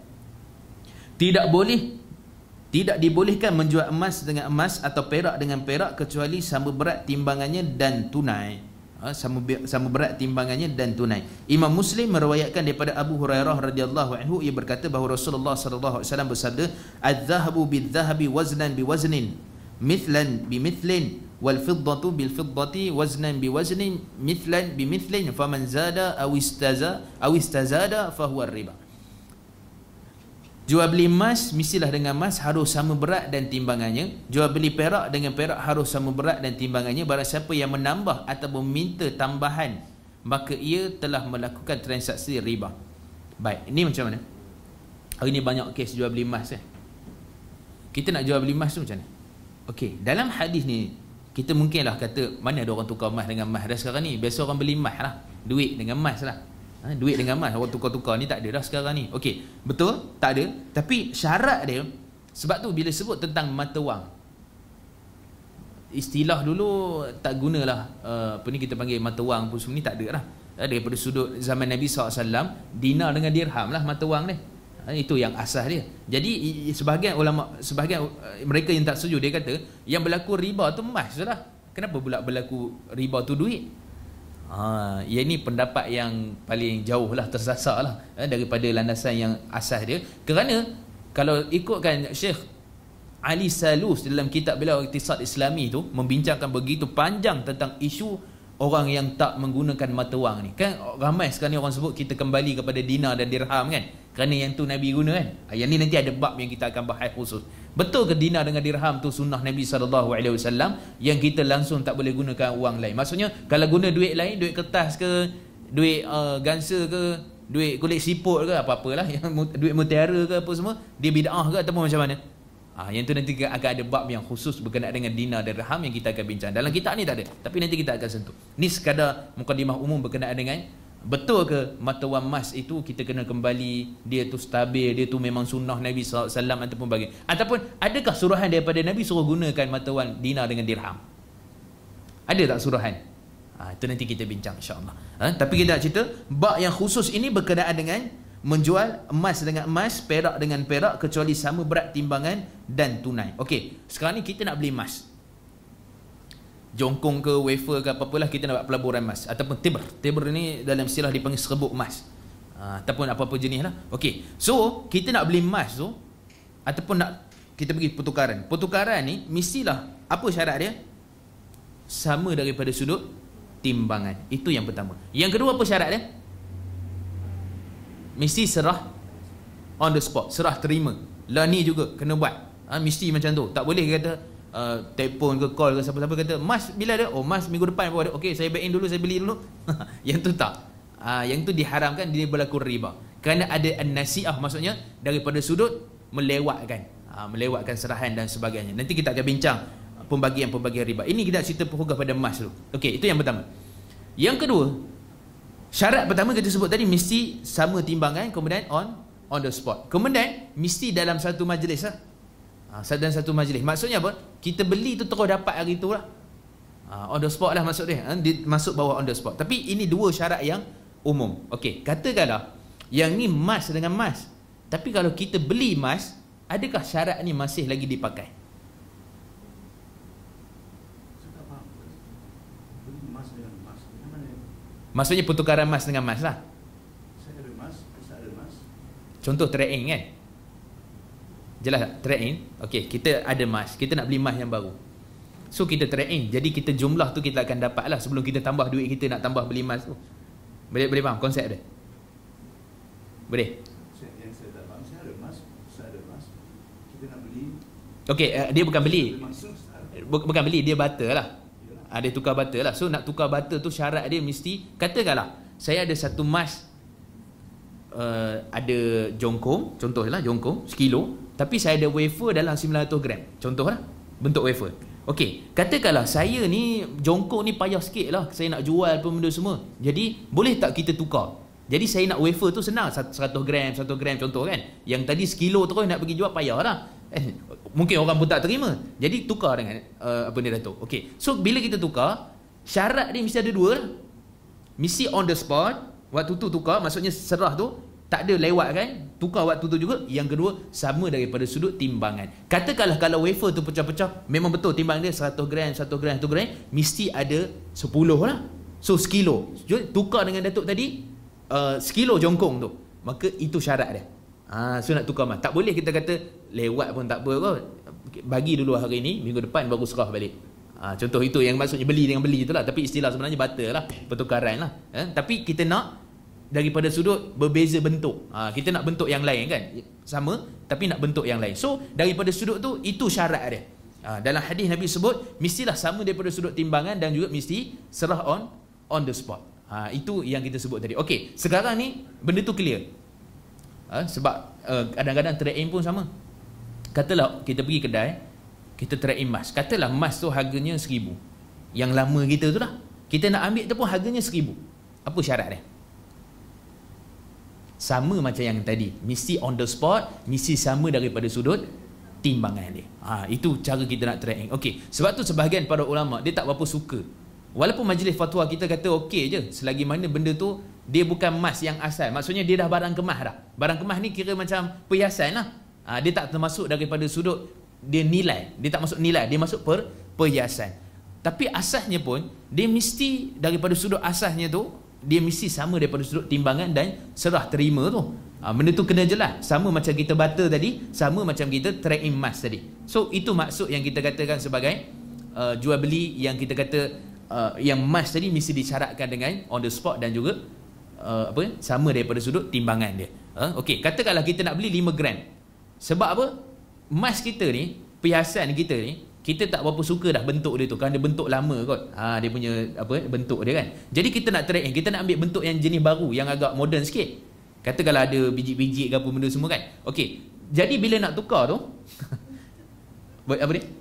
Tidak dibolehkan menjual emas dengan emas atau perak dengan perak kecuali sama berat timbangannya dan tunai. Sama berat timbangannya dan tunai. Imam Muslim meriwayatkan daripada Abu Hurairah radhiyallahu anhu, ia berkata bahawa Rasulullah sallallahu alaihi wasallam bersabda, "Adz-dzahabu bidz-dzahabi waznan biwaznin, mithlan bimithlin, wal fiddatu bil fiddati waznan biwaznin, mithlan bimithlin, faman zada aw istazada fahuwa riba." Jual beli emas mestilah dengan emas harus sama berat dan timbangannya. Jual beli perak dengan perak harus sama berat dan timbangannya. Barang siapa yang menambah atau meminta tambahan, maka ia telah melakukan transaksi riba. Baik, ini macam mana? Hari ini banyak kes jual beli emas. Kita nak jual beli emas tu macam mana? Okey, dalam hadis ni kita mungkinlah kata mana ada orang tukar emas dengan emas dah sekarang ni. Biasa orang beli emas lah, duit dengan emas lah. Duit dengan emas, orang tukar-tukar ni tak ada dah sekarang ni. Okey, betul? Tak ada. Tapi syarat dia, sebab tu bila sebut tentang mata wang, istilah dulu tak gunalah apa ni kita panggil mata wang pun semua ni tak ada lah. Daripada sudut zaman Nabi SAW, dinar dengan dirham lah mata wang dia. Itu yang asas dia. Jadi sebahagian ulama, sebahagian mereka yang tak setuju, dia kata yang berlaku riba tu emas je lah. Kenapa pula berlaku riba tu duit? Yang ni pendapat yang paling jauh lah, tersasar lah daripada landasan yang asas dia. Kerana kalau ikutkan Syekh Ali Salus dalam kitab beliau Iqtisad Islami tu, membincangkan begitu panjang tentang isu orang yang tak menggunakan mata wang ni. Kan ramai sekarang ni orang sebut kita kembali kepada dinar dan dirham kan, kerana yang tu Nabi guna kan. Yang ni nanti ada bab yang kita akan bahas khusus. Betul ke dinar dengan dirham tu sunnah Nabi SAW yang kita langsung tak boleh gunakan wang lain? Maksudnya kalau guna duit lain, duit kertas ke, duit gansa ke, duit kulit siput ke, apa-apalah yang duit mutiara ke apa semua, dia bid'ah ke ataupun macam mana? Yang tu nanti akan ada bab yang khusus berkenaan dengan dinar dan dirham yang kita akan bincang. Dalam kitab ni tak ada, tapi nanti kita akan sentuh. Ni sekadar mukadimah umum berkenaan dengan betul ke mata wang emas itu kita kena kembali, dia tu stabil, dia tu memang sunnah Nabi SAW ataupun bagaimana? Ataupun adakah suruhan daripada Nabi suruh gunakan mata wang dinar dengan dirham? Ada tak suruhan? Itu nanti kita bincang insyaAllah. Tapi kita nak cerita bab yang khusus ini berkenaan dengan menjual emas dengan emas, perak dengan perak kecuali sama berat timbangan dan tunai. Okey, sekarang ni kita nak beli emas, jongkong ke wafer ke apa-apalah, kita nak buat pelaburan emas ataupun tibr ni dalam istilah dipanggil serbuk emas, ataupun apa-apa jenis lah. Okey, so kita nak beli emas tu ataupun nak kita pergi pertukaran ni mestilah apa syarat dia? Sama daripada sudut timbangan. Itu yang pertama. Yang kedua apa syarat dia? Mesti serah on the spot, serah terima. Lah ni juga kena buat. Mesti macam tu. Tak boleh kata telefon ke call ke siapa-siapa kata mas bila ada, oh mas minggu depan pun ada, okey saya back in dulu, saya beli dulu. Yang tu tak. Yang tu diharamkan, dia berlaku riba. Kerana ada an-nasi'ah, maksudnya daripada sudut melewatkan serahan dan sebagainya. Nanti kita akan bincang pembagian-pembagian riba. Ini kita cerita fokus pada emas dulu. Okey, itu yang pertama. Yang kedua, syarat pertama kita sebut tadi mesti sama timbangan, kemudian on the spot. Kemudian mesti dalam satu majlis lah. Dalam satu majlis. Maksudnya apa? Kita beli tu terus dapat hari tu lah. On the spot lah maksud dia. Dia masuk bawah on the spot. Tapi ini dua syarat yang umum. Okey, katakanlah yang ni emas dengan emas. Tapi kalau kita beli emas, adakah syarat ni masih lagi dipakai? Maksudnya pertukaran emas dengan emas lah.
Saya ada emas, saya ada emas.
Contoh trade-in kan. Jelas tak? Trade-in. Okey, kita ada emas, kita nak beli emas yang baru. So kita trade-in. Jadi kita jumlah tu kita akan dapat lah sebelum kita tambah duit kita nak tambah beli emas tu. Boleh faham konsep dia? Boleh?
Yang saya tak faham, saya ada emas, saya ada emas. Kita nak beli.
Okey, dia bukan beli.
Maksud
Bukan beli, dia barter lah. Dia tukar barter lah. So nak tukar barter tu syarat dia mesti, katakanlah saya ada satu emas, ada jongkong, contohlah jongkong sekilo, tapi saya ada wafer dalam 900 gram, contohlah bentuk wafer. Okey, katakanlah saya ni jongkong ni payah sikit lah, saya nak jual pun benda semua, jadi boleh tak kita tukar? Jadi saya nak wafer tu senang, 100 gram contoh kan, yang tadi sekilo terus nak pergi jual payah lah. Mungkin orang pun tak terima. Jadi tukar dengan apa ni Dato'. Okey. So bila kita tukar, syarat dia mesti ada dua lah. Mesti on the spot. Waktu tu tukar, maksudnya serah tu tak ada lewat kan, tukar waktu tu juga. Yang kedua, sama daripada sudut timbangan. Katakanlah kalau wafer tu pecah-pecah, memang betul timbang dia 100 gram, mesti ada 10 lah. So sekilo. Tukar dengan Datuk tadi, sekilo jongkong tu. Maka itu syarat dia. So nak tukar emas. Tak boleh kita kata lewat pun tak apa kot. Bagi dulu hari ni, minggu depan baru serah balik. Contoh itu yang maksudnya beli dengan beli itulah. Tapi istilah sebenarnya barter lah, pertukaran lah. Tapi kita nak daripada sudut berbeza bentuk. Kita nak bentuk yang lain kan. Sama, tapi nak bentuk yang lain. So daripada sudut tu, itu syarat dia. Dalam hadis Nabi sebut, mestilah sama daripada sudut timbangan dan juga mesti serah on the spot. Itu yang kita sebut tadi. Okey, sekarang ni benda tu clear. Sebab kadang-kadang trade-in pun sama. Katalah kita pergi kedai, kita trade-in emas. Katalah emas tu harganya 1,000. Yang lama kita tu lah, kita nak ambil tu pun harganya 1,000. Apa syarat dia? Sama macam yang tadi, mesti on the spot, mesti sama daripada sudut timbangan dia. Itu cara kita nak trade-in. Okey, sebab tu sebahagian para ulama dia tak berapa suka. Walaupun majlis fatwa kita kata okey je, selagi mana benda tu dia bukan emas yang asal. Maksudnya dia dah barang kemas dah. Barang kemas ni kira macam perhiasan lah. Dia tak termasuk daripada sudut dia nilai. Dia tak masuk nilai, dia masuk perhiasan. Tapi asasnya pun dia mesti daripada sudut asasnya tu, dia mesti sama daripada sudut timbangan dan serah terima tu. Benda tu kena jelas. Sama macam kita barter tadi, sama macam kita trade-in emas tadi. So itu maksud yang kita katakan sebagai jual beli, yang kita kata yang emas tadi mesti disyaratkan dengan on the spot dan juga sama daripada sudut timbangan dia. Okey, katakanlah kita nak beli 5 gram. Sebab apa? Emas kita ni, perhiasan kita ni, kita tak berapa suka dah bentuk dia tu, kerana bentuk lama kot. Dia punya bentuk dia kan. Jadi kita nak trade in, kita nak ambil bentuk yang jenis baru, yang agak moden sikit. Katakanlah ada biji-biji ke apa benda semua kan. Okey. Jadi bila nak tukar tu buat apa dia?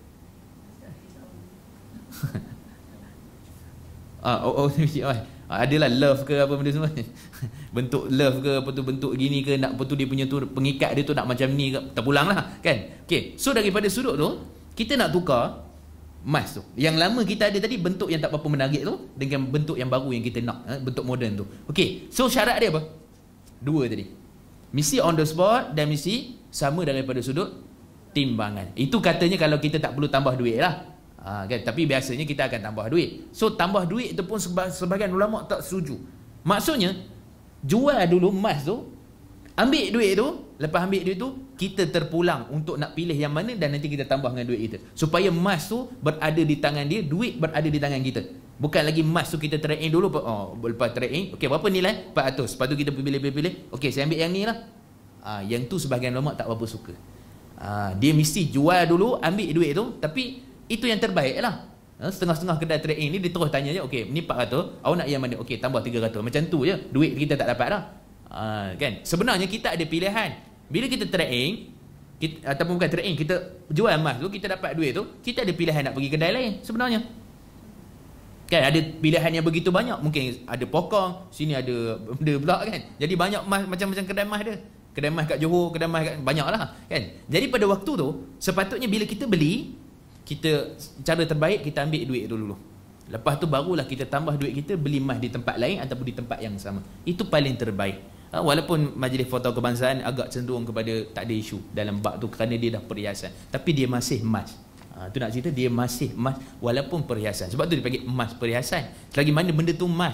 Adalah love ke apa benda semua. Bentuk love ke apa tu, bentuk gini ke, nak apa tu dia punya tu pengikat dia tu nak macam ni ke, terpulang lah kan. Okey, so daripada sudut tu kita nak tukar emas tu. Yang lama kita ada tadi bentuk yang tak berapa menarik tu dengan bentuk yang baru yang kita nak, bentuk moden tu. Okey, so syarat dia apa? Dua tadi. Mesti on the spot dan mesti sama daripada sudut timbangan. Itu katanya kalau kita tak perlu tambah duit lah. Kan? Tapi biasanya kita akan tambah duit. So tambah duit itu pun sebahagian ulama tak setuju. Maksudnya jual dulu emas tu, ambil duit tu, lepas ambil duit tu kita terpulang untuk nak pilih yang mana dan nanti kita tambah dengan duit kita. Supaya emas tu berada di tangan dia, duit berada di tangan kita. Bukan lagi emas tu kita trade in dulu, lepas trade in, okey berapa nilai? 400. Lepas tu kita pilih-pilih, okey saya ambil yang ni lah. Yang tu sebahagian ulama tak berapa suka. Dia mesti jual dulu, ambil duit tu, tapi itu yang terbaik lah. Setengah-setengah kedai trade-in ni dia terus tanya je, okey ni 400, awak nak yang mana? Okey tambah 300. Macam tu je, duit kita tak dapat dah. Kan? Sebenarnya kita ada pilihan. Bila kita trade-in, ataupun bukan trade-in, kita jual emas tu, kita dapat duit tu, kita ada pilihan nak pergi kedai lain sebenarnya. Kan ada pilihan yang begitu banyak. Mungkin ada pokong, sini ada benda pula kan. Jadi banyak emas, macam-macam kedai emas dia. Kedai emas kat Johor, kedai emas kat banyak lah kan. Jadi pada waktu tu sepatutnya bila kita beli, kita cara terbaik kita ambil duit itu dulu. Lepas tu barulah kita tambah duit kita beli emas di tempat lain ataupun di tempat yang sama. Itu paling terbaik. Walaupun Majlis Fatwa Kebangsaan agak cenderung kepada tak ada isu dalam bab tu kerana dia dah perhiasan, tapi dia masih emas. Tu nak cerita dia masih emas walaupun perhiasan. Sebab tu dia panggil emas perhiasan. Selagi mana benda tu emas.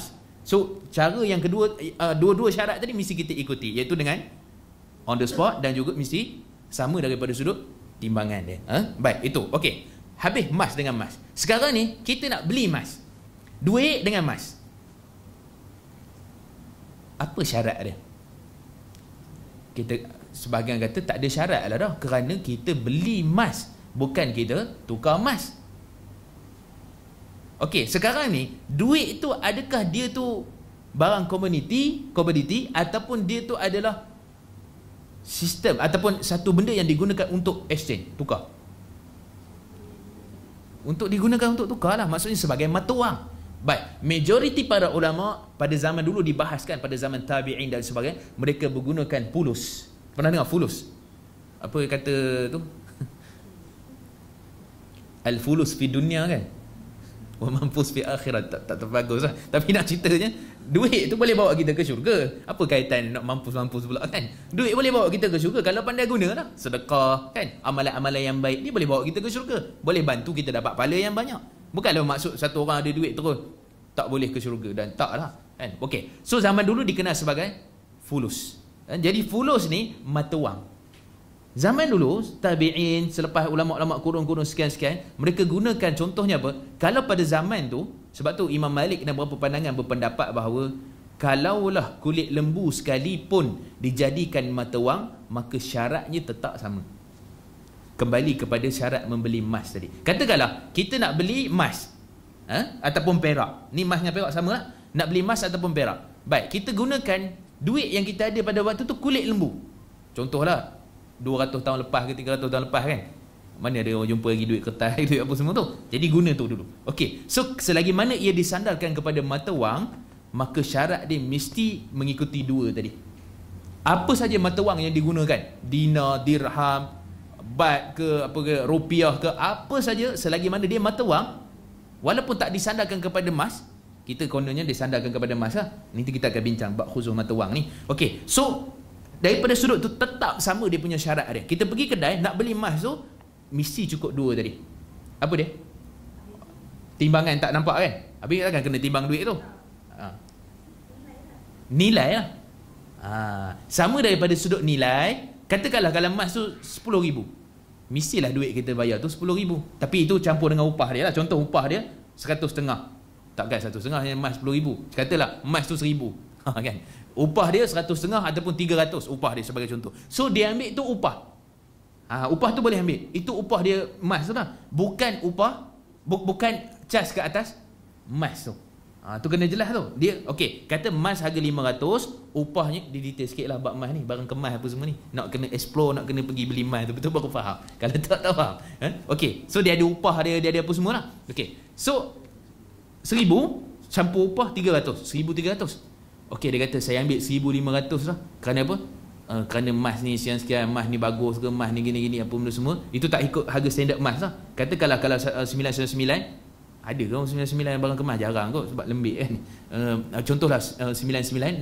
So cara yang kedua, dua-dua syarat tadi mesti kita ikuti, iaitu dengan on the spot dan juga mesti sama daripada sudut timbangan dia. Baik, itu. Okey. Habis emas dengan emas. Sekarang ni kita nak beli emas. Duit dengan emas. Apa syarat dia? Kita sebahagian kata tak ada syarat lah dah, kerana kita beli emas, bukan kita tukar emas. Okey, sekarang ni duit tu adakah dia tu barang komoditi ataupun dia tu adalah sistem ataupun satu benda yang digunakan untuk exchange, tukar. Untuk digunakan untuk tukar lah, maksudnya sebagai mata wang. Baik, majoriti para ulama pada zaman dulu dibahaskan, pada zaman tabi'in dan sebagainya, mereka menggunakan fulus. Pernah dengar fulus? Apa kata tu? Al-fulus fi dunia kan? Wa manfus fi akhirat. Tak terbagus lah. Tapi nak ceritanya, duit tu boleh bawa kita ke syurga. Apa kaitan nak mampus pula kan? Duit boleh bawa kita ke syurga kalau pandai guna lah. Sedekah kan? Amalan-amalan yang baik ni boleh bawa kita ke syurga. Boleh bantu kita dapat pahala yang banyak. Bukanlah maksud satu orang ada duit terus tak boleh ke syurga, dan tak lah kan? Okey. So zaman dulu dikenal sebagai fulus. Jadi fulus ni mata wang. Zaman dulu tabi'in, selepas ulama-ulama kurun-kurun sekian-sekian, mereka gunakan, contohnya apa? Kalau pada zaman tu, sebab tu Imam Malik dan beberapa pandangan berpendapat bahawa kalaulah kulit lembu sekalipun dijadikan mata wang, maka syaratnya tetap sama. Kembali kepada syarat membeli emas tadi. Katakanlah kita nak beli emas ataupun perak. Ni emas dengan perak sama lah. Nak beli emas ataupun perak. Baik, kita gunakan duit yang kita ada pada waktu tu kulit lembu. Contohlah 200 tahun lepas ke 300 tahun lepas kan. Mana ada orang jumpa lagi duit kertas, duit apa semua tu. Jadi guna tu dulu. Okey. So selagi mana ia disandarkan kepada mata wang, maka syarat dia mesti mengikuti dua tadi. Apa saja mata wang yang digunakan, dinar, dirham, bat ke apa ke, rupiah ke, apa saja, selagi mana dia mata wang, walaupun tak disandarkan kepada emas, kita kononnya disandarkan kepada emas lah. Nanti kita akan bincang bab khusus mata wang ni. Okey. So daripada sudut tu tetap sama dia punya syarat dia. Kita pergi kedai nak beli emas tu mesti cukup dua tadi. Apa dia? Timbangan tak nampak kan? Habis takkan kena timbang duit tu. Nilai lah. Sama daripada sudut nilai. Katakanlah kalau emas tu 10,000, mestilah duit kita bayar tu 10,000. Tapi itu campur dengan upah dia lah. Contoh upah dia 100,500. Takkan 100,500 emas 10,000. Katalah emas tu 1,000. Kan? Upah dia 100,500 ataupun 300 upah dia sebagai contoh. So dia ambil tu upah. Upah tu boleh ambil. Itu upah dia emas tu lah. Bukan upah, bukan cas ke atas emas tu. Tu kena jelas tu. Dia okey, kata emas harga 500, upahnya di detail sikit lah bab emas ni, barang kemas apa semua ni. Nak kena explore, nak kena pergi beli emas tu betul baru faham. Kalau tak faham. Okey, so dia ada upah dia ada apa semua lah. Okey. So 1,000 campur upah 300, 1,300. Okey, dia kata saya ambil 1,500 lah. Kerana apa? Kerana emas ni sekian-sekian, emas ni bagus ke, emas ni gini-gini apa benda semua. Itu tak ikut harga standard emas lah. Katakanlah kalau 999, ada ke 99 barang kemas? Jarang kot sebab lembik kan. Contohlah 996.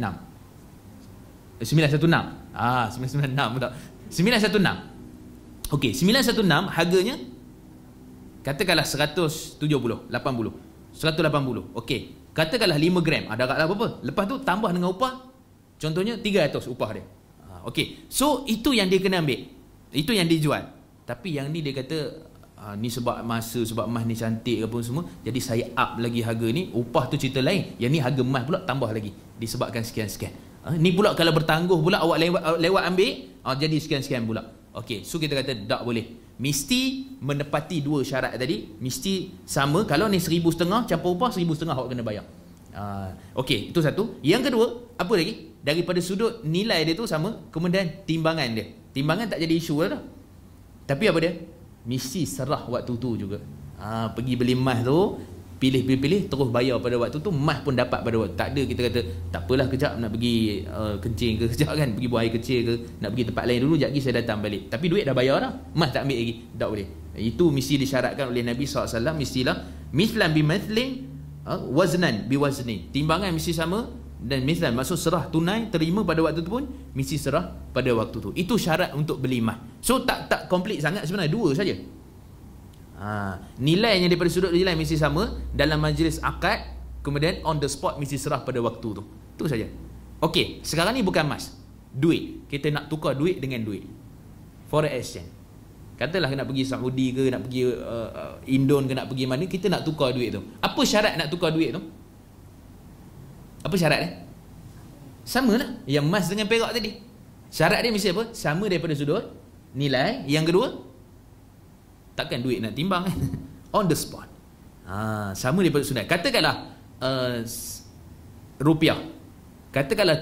916. 996 tak. 916. Okey, 916 harganya katakanlah 170, 80. 180. Okey. Katakanlah 5 gram, ada kat apa-apa. Lepas tu tambah dengan upah, contohnya 300 upah dia. Okey. So itu yang dia kena ambil. Itu yang dia jual. Tapi yang ni dia kata ni sebab masa, sebab emas ni cantik apa semua, jadi saya up lagi harga ni. Upah tu cerita lain. Yang ni harga emas pula tambah lagi disebabkan sekian-sekian. Ni pula kalau bertangguh pula awak lewat ambil, jadi sekian-sekian pula. Okey, so kita kata tak boleh. Mesti menepati dua syarat tadi, mesti sama. Kalau ni 1,500 campur upah 1,500 awak kena bayar. Okey, itu satu. Yang kedua, apa lagi? Daripada sudut nilai dia tu sama, kemudian timbangan dia. Timbangan tak jadi isu lah. Tapi apa dia? Mesti serah waktu tu juga. Pergi beli emas tu, pilih terus bayar pada waktu tu, emas pun dapat pada waktu. Tak ada kita kata tak apalah kejap nak pergi kencing ke kejap kan, pergi buang air kecil ke, nak pergi tempat lain dulu, sekejap lagi saya datang balik. Tapi duit dah bayar dah, emas tak ambil lagi. Tak boleh. Itu mesti disyaratkan oleh Nabi SAW. Mestilah mithlan bi mithlin, waznan bi wazni. Timbangan mesti sama, dan mithlan maksud serah tunai, terima pada waktu tu pun mesti serah pada waktu tu. Itu syarat untuk beli emas. So tak komplit sangat sebenarnya, dua saja. Nilainya daripada sudut nilai mesti sama dalam majlis akad, kemudian on the spot mesti serah pada waktu tu. Itu saja. Okey, sekarang ni bukan emas, duit. Kita nak tukar duit dengan duit, foreign exchange. Katalah nak pergi Saudi ke, nak pergi Indon ke, nak pergi mana, kita nak tukar duit tu. Apa syarat nak tukar duit tu? Apa syarat dia? Sama lah yang emas dengan perak tadi. Syarat dia mesti apa? Sama daripada sudut nilai. Yang kedua, takkan duit nak timbang on the spot. Sama daripada sudut. Katakanlah rupiah, katakanlah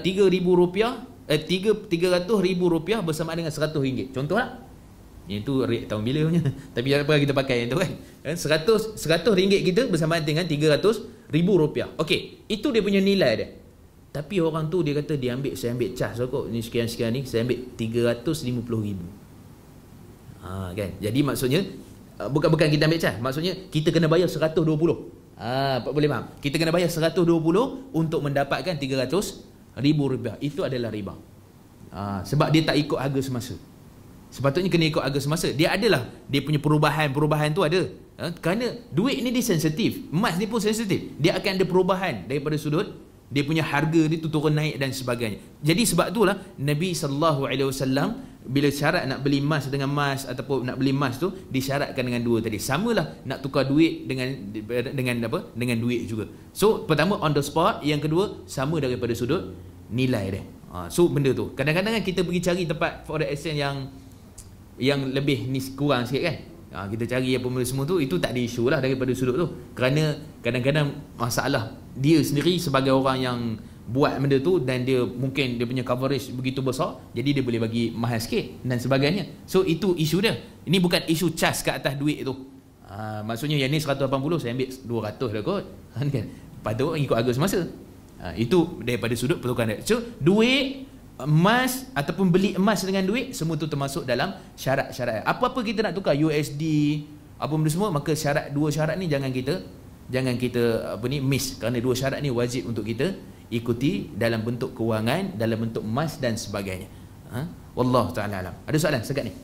RM300,000 bersama dengan RM100. Contohlah. Itu rate tahun bila punya. Tapi apa kita pakai yang tu kan? RM100 kita bersama dengan RM300,000. Okey, itu dia punya nilai dia. Tapi orang tu dia kata saya ambil cas kok. Ni sekian-sekian ni saya ambil RM350,000. Kan? Jadi maksudnya bukan kita ambil cas. Maksudnya kita kena bayar RM120. Boleh faham? Kita kena bayar RM120 untuk mendapatkan RM300,000. Itu adalah riba. Sebab dia tak ikut harga semasa. Sepatutnya kena ikut harga semasa. Dia punya perubahan tu ada. Kerana duit ni dia sensitif, emas ni pun sensitif. Dia akan ada perubahan daripada sudut dia punya harga dia tu turun naik dan sebagainya. Jadi sebab itulah Nabi SAW bila syarat nak beli emas dengan emas ataupun nak beli emas tu disyaratkan dengan dua tadi. Samalah nak tukar duit dengan apa? Dengan duit juga. So pertama on the spot, yang kedua sama daripada sudut nilai dia. So benda tu. Kadang-kadang kan kita pergi cari tempat forex exchange yang lebih ni kurang sikit kan. Kita cari apa benda semua tu, itu tak ada isu lah daripada sudut tu. Kerana kadang-kadang masalah dia sendiri sebagai orang yang buat benda tu dan dia mungkin dia punya coverage begitu besar, jadi dia boleh bagi mahal sikit dan sebagainya. So itu isu dia. Ini bukan isu cas kat atas duit tu. Maksudnya yang ni 180 saya ambil 200 lah kot. Kan? Patut ikut harga semasa. Itu daripada sudut pertukaran. So duit, emas ataupun beli emas dengan duit, semua tu termasuk dalam syarat-syarat. Apa-apa kita nak tukar USD apa benda semua, maka dua syarat ni jangan kita miss, kerana dua syarat ni wajib untuk kita ikuti dalam bentuk kewangan, dalam bentuk emas dan sebagainya. Wallahu taala alam. Ada soalan sekat ni?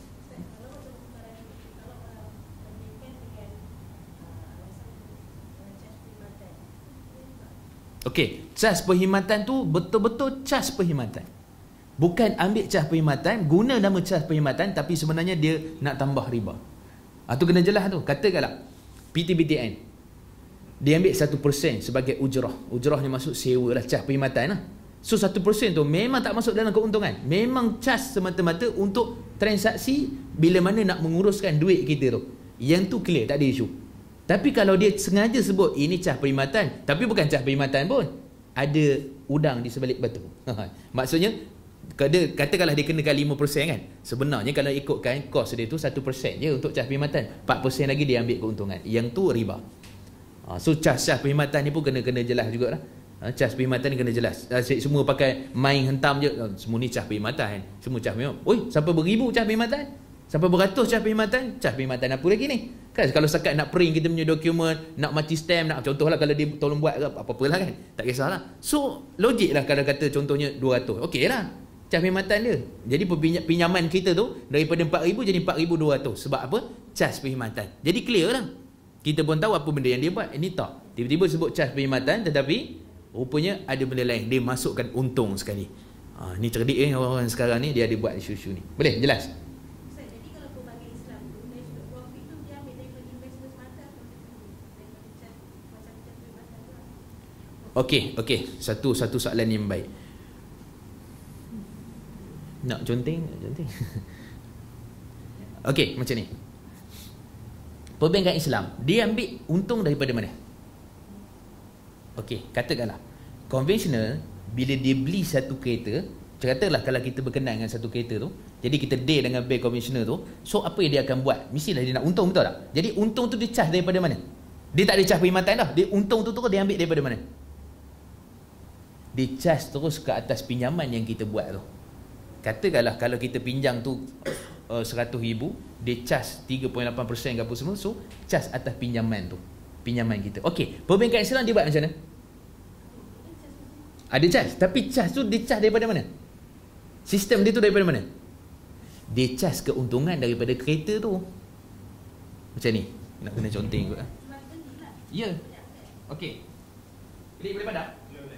Okey, cas perkhidmatan tu betul-betul cas perkhidmatan. Bukan ambil cas perkhidmatan, guna nama cas perkhidmatan tapi sebenarnya dia nak tambah riba. Itu kena jelas tu. Katakanlah PTBTN dia ambil 1% sebagai ujrah. Ujrah ni maksud sewa lah, cas perkhidmatan lah. So 1% tu memang tak masuk dalam keuntungan. Memang cas semata-mata untuk transaksi bila mana nak menguruskan duit kita tu. Yang tu clear, tak ada isu. Tapi kalau dia sengaja sebut ini cas perkhidmatan, tapi bukan cas perkhidmatan pun, ada udang di sebalik batu. Maksudnya katakanlah dia kenakan 5% kan. Sebenarnya kalau ikutkan kos dia tu 1% je untuk cas perkhidmatan, 4% lagi dia ambil keuntungan. Yang tu riba. So cas perkhidmatan ni pun kena jelas jugalah. Cas perkhidmatan ni kena jelas. Semua pakai main hentam je, semua ni cas perkhidmatan. Semua cas perkhidmatan. Oi, sampai beribu cas perkhidmatan, sampai beratus cas perkhidmatan. Cas perkhidmatan apa lagi ni? Kan kalau setakat nak print kita punya dokumen, nak mati stamp, nak contohlah kalau dia tolong buat ke apa-apalah kan, tak kisahlah. So logik lah kalau kata contohnya 200. Okey lah cas perkhidmatan dia. Jadi pinjaman kita tu daripada 4,000 jadi 4,200. Sebab apa? Cas perkhidmatan. Jadi clear lah. Kita pun tahu apa benda yang dia buat. Ini tak. Tiba-tiba sebut cas perkhidmatan tetapi rupanya ada benda lain. Dia masukkan untung sekali. Ni cerdik orang sekarang ni, dia ada buat isu-isu ni. Boleh? Jelas?
Jadi kalau pelbagai Islam tu, dari sudut profit tu dia ambil daripada investment semata atau daripada cas perkhidmatan tu?
Okey. Satu soalan yang baik. Nak conteng. Okey, macam ni. Perbankan Islam, dia ambil untung daripada mana? Okey, katakanlah konvensional bila dia beli satu kereta, katakanlah kalau kita berkenaan dengan satu kereta tu, jadi kita deal dengan bank konvensional tu, so apa yang dia akan buat? Mestilah dia nak untung, betul tak? Jadi untung tu dia cas daripada mana? Dia tak ada cas perkhidmatan dah. Dia untung tu dia ambil daripada mana? Dia cas terus ke atas pinjaman yang kita buat tu. Katakanlah kalau kita pinjam tu 100,000, dia cas 3.8% ke apa semua, so cas atas pinjaman tu, pinjaman kita. Okey, perbankan Islam dia buat macam mana? Ada cas, tapi cas tu dia cas daripada mana? Sistem dia tu daripada mana? Dia cas keuntungan daripada kereta tu. Macam ni, nak kena conteng kot. Ya. Okey. Klik boleh padam?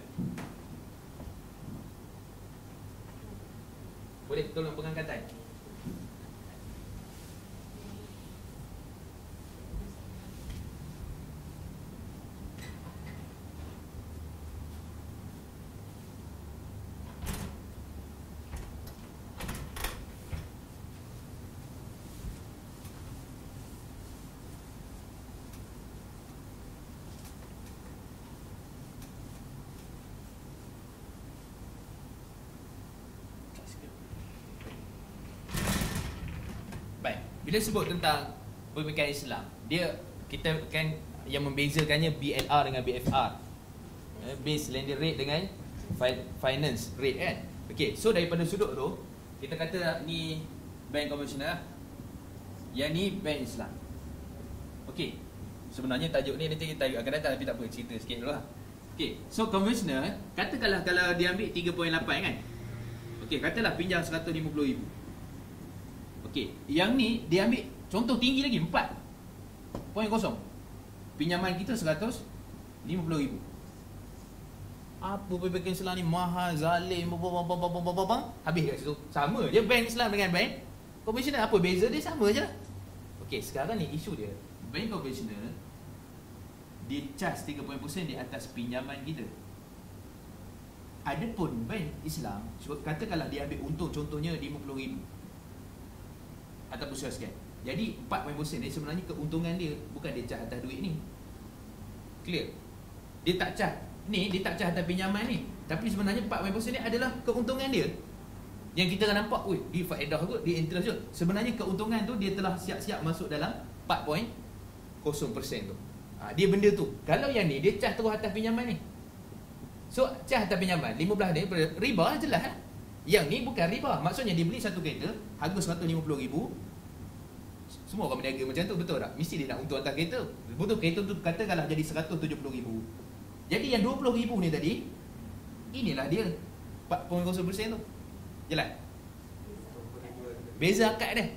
Boleh tolong pengangkatan. Baik, bila sebut tentang perbankan Islam, kita kan yang membezakannya BLR dengan BFR. Base lending rate dengan finance rate kan. Okey, so daripada sudut tu kita kata ni bank konvensional, yang ni bank Islam. Okey. Sebenarnya tajuk ni nanti kita akan datang, tapi tak apa, cerita sikit dulu lah. Okey, so konvensional katakanlah kalau dia ambil 3.8 kan. Okey, katalah pinjam 150,000. Okey, yang ni dia ambil contoh tinggi lagi 4.0. Pinjaman kita 150,000. Apa perbankan Islam ni mahal, zalim, habis kat situ. Sama je bank Islam dengan bank konvensional. Apa beza dia? Sama je lah. Okey, sekarang ni isu dia, bank konvensional dia charge 30% di atas pinjaman kita. Adapun bank Islam, katakanlah dia ambil untung contohnya 50,000 ataupun sekian. Jadi 4% ni sebenarnya keuntungan dia, bukan dia charge atas duit ni. Clear? Dia tak charge ni, dia tak charge atas pinjaman ni, tapi sebenarnya 4% ni adalah keuntungan dia. Yang kita akan nampak, dia faedah kot, dia interest kot. Sebenarnya keuntungan tu dia telah siap-siap masuk dalam 4.0% tu. Dia benda tu. Kalau yang ni dia charge terus atas pinjaman ni. So charge atas pinjaman 15 ni riba jelas lah. Yang ni bukan riba. Maksudnya dia beli satu kereta harga 150,000. Semua orang berniaga macam tu, betul tak? Mesti dia nak untung atas kereta. Betul, kereta tu katakanlah jadi 170,000. Jadi yang 20,000 ni tadi, inilah dia 4.0% tu. Jelas? Beza akad dia.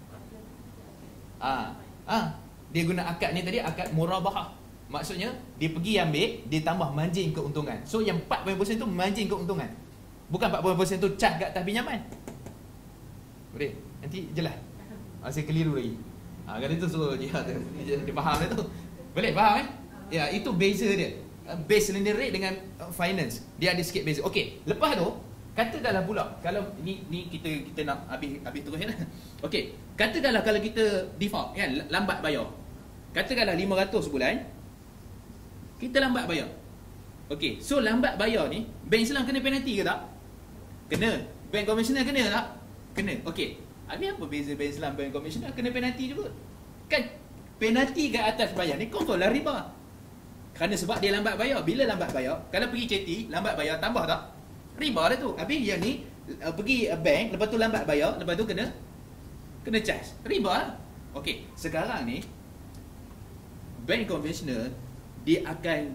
Dia guna akad ni tadi, akad murabahah. Maksudnya dia pergi ambil, dia tambah margin keuntungan. So yang 4% tu margin keuntungan. Bukan 40% tu charge kat atas pinjaman. Boleh? Nanti jelas. Saya keliru lagi. Kali tu suruh dia faham dia tu. Boleh faham Ya, itu beza dia. Base lending rate dengan finance. Dia ada sikit beza. Okey, lepas tu katakanlah pula kalau ni kita nak habis terus ya. Okey, katakanlah kalau kita default kan, lambat bayar. Katakanlah 500 bulan kita lambat bayar. Okey, so lambat bayar ni bank Islam kena penalti ke tak? Kena. Bank konvensional kena tak? Kena. Okey. Habis apa beza bank Islam bank konvensional? Kena penalti juga. Kan penalti kat atas bayar ni confirm lah riba. Kerana sebab dia lambat bayar. Bila lambat bayar, kalau pergi ceti lambat bayar tambah tak? Riba dah tu. Habis yang ni pergi bank, lepas tu lambat bayar, lepas tu kena charge. Riba lah. Okey, sekarang ni bank konvensional dia akan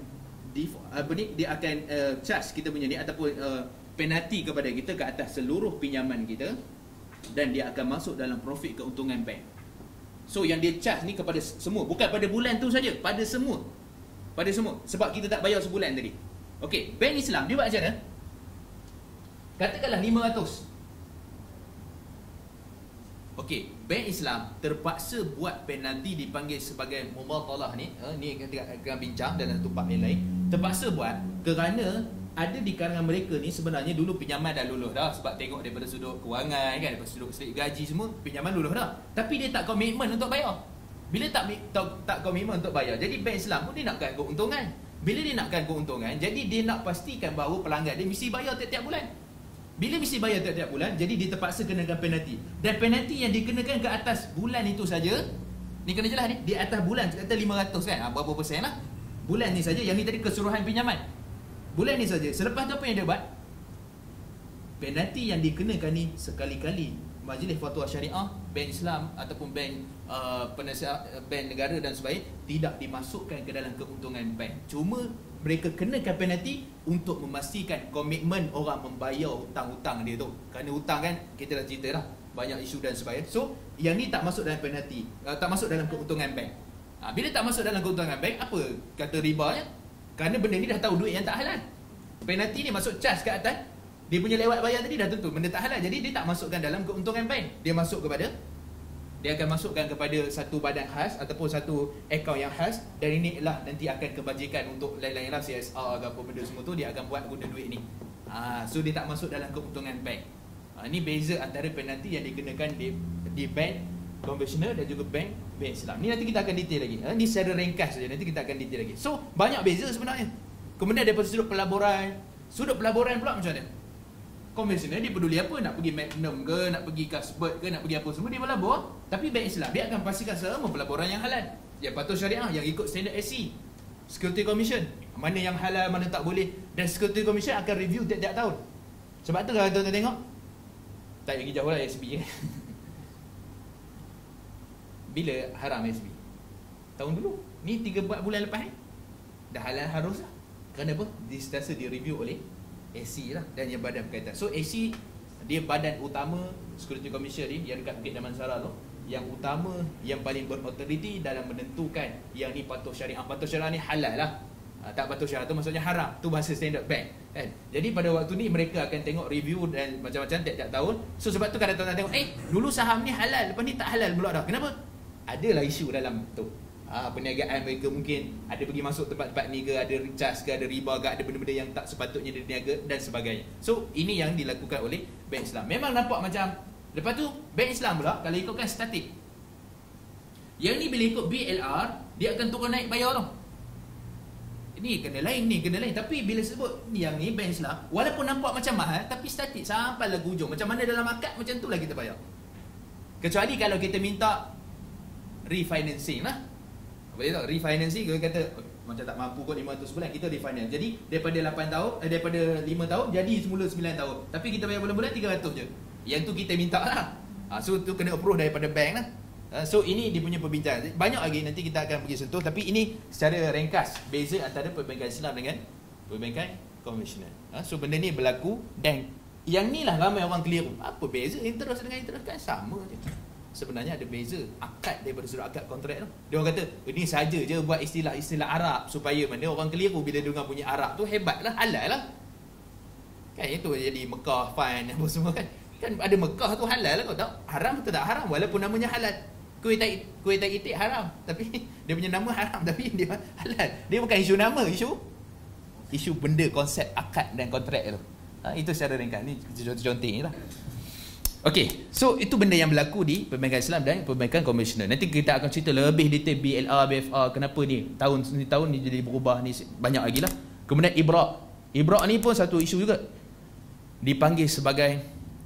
charge kita punya ni ataupun penalti kepada kita ke atas seluruh pinjaman kita, dan dia akan masuk dalam profit keuntungan bank. So yang dia charge ni kepada semua, bukan pada bulan tu saja, pada semua. Pada semua, sebab kita tak bayar sebulan tadi. Okey, bank Islam dia buat macam mana? Katakanlah 500. Okey, bank Islam terpaksa buat penalti, dipanggil sebagai mubatalah ni. Ni kita akan bincang dalam satu bab yang lain. Terpaksa buat kerana ada di kalangan mereka ni sebenarnya dulu pinjaman dah luluh dah, sebab tengok daripada sudut kewangan kan, daripada sudut slip gaji semua, pinjaman luluh dah. Tapi dia tak komitmen untuk bayar. Bila tak komitmen untuk bayar, jadi bank Islam pun dia nakkan keuntungan. Bila dia nakkan keuntungan, jadi dia nak pastikan bahawa pelanggan dia mesti bayar tiap-tiap bulan. Bila mesti bayar tiap-tiap bulan, jadi dia terpaksa kenakan penalti. Dan penalti yang dikenakan ke atas bulan itu saja, ni kena jelas ni, di atas bulan, kata 500 kan, berapa persen lah. Bulan ni saja, yang ni tadi keseluruhan pinjaman. Bulan ni saja. Selepas tu apa yang dia buat? Penalti yang dikenakan ni sekali-kali Majlis Fatwa Syariah, bank Islam ataupun bank penasihat, bank negara dan sebagainya tidak dimasukkan ke dalam keuntungan bank. Cuma mereka kenakan penalti untuk memastikan komitmen orang membayar hutang-hutang dia tu. Kerana hutang kan, kita dah cerita dah, banyak isu dan sebagainya. So, yang ni tak masuk dalam penalti, tak masuk dalam keuntungan bank. Bila tak masuk dalam keuntungan bank, apa kata ribanya? Kerana benda ni dah tahu duit yang tak halal. Penalti ni masuk charge kat atas, dia punya lewat bayar tadi dah tentu benda tak halal. Jadi dia tak masukkan dalam keuntungan bank. Dia akan masukkan kepada satu badan khas ataupun satu akaun yang khas, dan inilah nanti akan kebajikan untuk lain-lain lah, CSR ke apa benda semua tu dia akan buat guna duit ni. So dia tak masuk dalam keuntungan bank. Ini beza antara penalti yang dikenakan di bank konvensional dan juga bank Islam. Ni nanti kita akan detail lagi. Ni secara ringkas saja, nanti kita akan detail lagi. So banyak beza sebenarnya. Kemudian daripada sudut pelaburan pula macam mana? Konvensional dia peduli apa, nak pergi Magnum ke, nak pergi Carlsberg ke, nak pergi apa semua dia melabur. Tapi bank Islam dia akan pastikan selama pelaburan yang halal, yang patuh syariah, yang ikut standard SC, Security Commission, mana yang halal, mana tak boleh. Dan Security Commission akan review tiap-tiap tahun. Sebab tu kalau tuan-tuan tengok, tak pergi jauh lah SB bila haram SB? Tahun dulu. Ni 3-4 bulan lepas ni dah halal harus lah. Kerana apa? Sentiasa direview oleh SC lah dan yang badan berkaitan. So SC dia badan utama Security Commission ni yang dekat Bukit Damansara tu, yang utama, yang paling berautoriti dalam menentukan yang ni patuh syariah. Patuh syariah ni halal lah. Tak patuh syariah tu maksudnya haram. Tu bahasa standard bank kan. Jadi pada waktu ni mereka akan tengok review dan macam-macam tiap-tiap tahun. So sebab tu kadang tuan-tuan tengok dulu saham ni halal, lepas ni tak halal pula dah. Kenapa? Adalah isu dalam tu. Perniagaan mereka mungkin ada pergi masuk tempat-tempat ni ke, ada recharge ke, ada riba ke, ada benda-benda yang tak sepatutnya dia niaga dan sebagainya. So ini yang dilakukan oleh bank Islam. Memang nampak macam, lepas tu bank Islam pula kalau ikutkan statik, yang ni bila ikut BLR dia akan turun naik bayar tau. Ini kena lain, ni kena lain. Tapi bila sebut yang ni bank Islam, walaupun nampak macam mahal, tapi statik sampai lagu hujung. Macam mana dalam akad, macam tu lah kita bayar. Kecuali kalau kita minta refinancing lah. Boleh tak? Refinancing, kita kata macam tak mampu kot 500 bulan, kita refinance. Jadi daripada 8 tahun, daripada 5 tahun jadi semula 9 tahun. Tapi kita bayar bulan-bulan 300 je. Yang tu kita minta lah. So tu kena approve daripada bank lah. So ini dia punya perbincangan. Banyak lagi nanti kita akan pergi sentuh, tapi ini secara ringkas beza antara perbankan Islam dengan perbankan konvensional. So benda ni berlaku dan yang ni lah ramai orang keliru. Apa beza interest dengan interest? Kan sama je. Sebenarnya ada beza akad daripada sudut akad kontrak tu. Dia orang kata ini saja je buat istilah-istilah Arab supaya mana orang keliru bila dengar bunyi Arab tu hebat lah, halal lah. Kan itu jadi Mekah fine apa semua kan. Kan ada Mekah tu halal lah, kau tahu. Haram atau tak haram walaupun namanya halal. Kuih tak itik haram tapi dia punya nama haram tapi dia halal. Dia bukan isu nama, isu benda, konsep akad dan kontrak tu. Itu secara ringkas ni contoh ni lah. Okey, so itu benda yang berlaku di perbankan Islam dan perbankan konvensional. Nanti kita akan cerita lebih detail BLR, BFR, kenapa ni tahun ni jadi berubah ni, banyak lagi lah. Kemudian Ibrak ni pun satu isu juga. Dipanggil sebagai,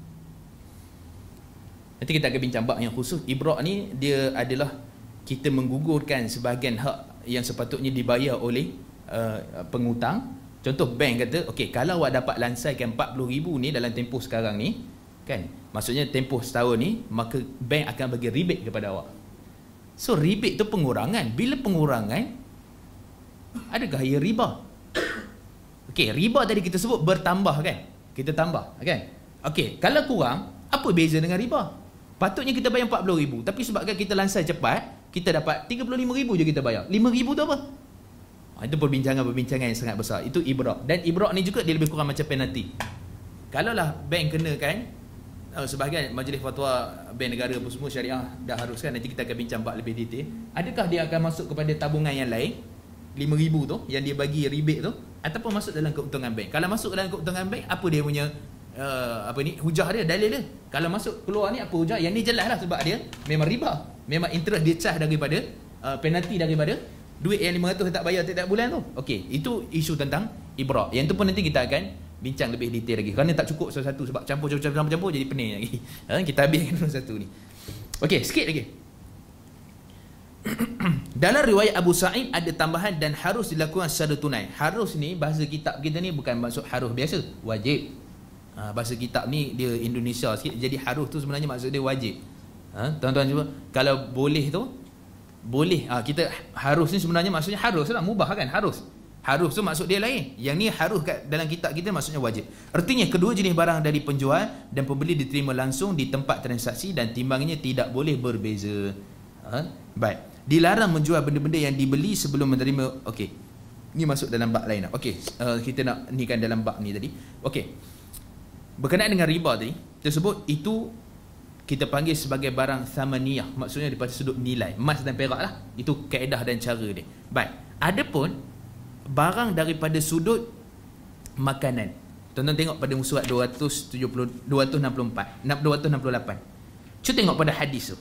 nanti kita akan bincang bab yang khusus. Ibrak ni dia adalah kita menggugurkan sebahagian hak yang sepatutnya dibayar oleh pengutang. Contoh bank kata, okey, kalau awak dapat lansaikan 40,000 ni dalam tempoh sekarang ni, kan, maksudnya tempoh setahun ni, maka bank akan bagi rebate kepada awak. So rebate tu pengurangan. Bila pengurangan, adakah ia riba? Okey, riba tadi kita sebut bertambah kan, kita tambah kan. Okey, kalau kurang, apa beza dengan riba? Patutnya kita bayar 40,000, tapi sebabkan kita lansai cepat, kita dapat 35,000 je kita bayar. 5,000 tu apa? Itu perbincangan yang sangat besar. Itu ibrak. Dan ibrak ni juga dia lebih kurang macam penalti. Kalaulah bank kenakan, sebahagian majlis fatwa bank negara apa semua syariah dah haruskan, nanti kita akan bincang bab lebih detail. Adakah dia akan masuk kepada tabungan yang lain 5,000 tu yang dia bagi rebate tu, ataupun masuk dalam keuntungan bank? Kalau masuk dalam keuntungan bank, apa dia punya hujah dia, dalil dia? Kalau masuk keluar ni apa hujah? Yang ni jelas lah, sebab dia memang riba, memang interest dia charge daripada penalti daripada duit yang 500 tak bayar tiap-tiap bulan tu. Okey, itu isu tentang ibrak. Yang tu pun nanti kita akan bincang lebih detail lagi. Kerana tak cukup satu-satu, sebab campur jadi pening lagi. Kita habiskan satu ni. Okey, sikit lagi. Dalam riwayat Abu Sa'id ada tambahan dan harus dilakukan secara tunai. Harus ni bahasa kitab kita ni bukan maksud harus biasa, wajib. Bahasa kitab ni dia Indonesia sikit, jadi harus tu sebenarnya maksud dia wajib. Tuan-tuan cuba, kalau boleh tu boleh, kita harus ni sebenarnya maksudnya harus lah, mubah kan, harus tu maksud dia lain. Yang ni harus kat dalam kitab kita maksudnya wajib. Artinya kedua jenis barang dari penjual dan pembeli diterima langsung di tempat transaksi dan timbangnya tidak boleh berbeza. Baik, dilarang menjual benda-benda yang dibeli sebelum menerima. Okey, Ni masuk dalam bab lain. Okey, kita nak ni kan dalam bab ni tadi. Okey. Berkenaan dengan riba tadi, tersebut itu kita panggil sebagai barang thamaniyah. Maksudnya daripada sudut nilai, emas dan perak lah. Itu kaedah dan cara dia. Baik. Adapun barang daripada sudut makanan. Tonton tengok pada surat 268. Cuba tengok pada hadis tu.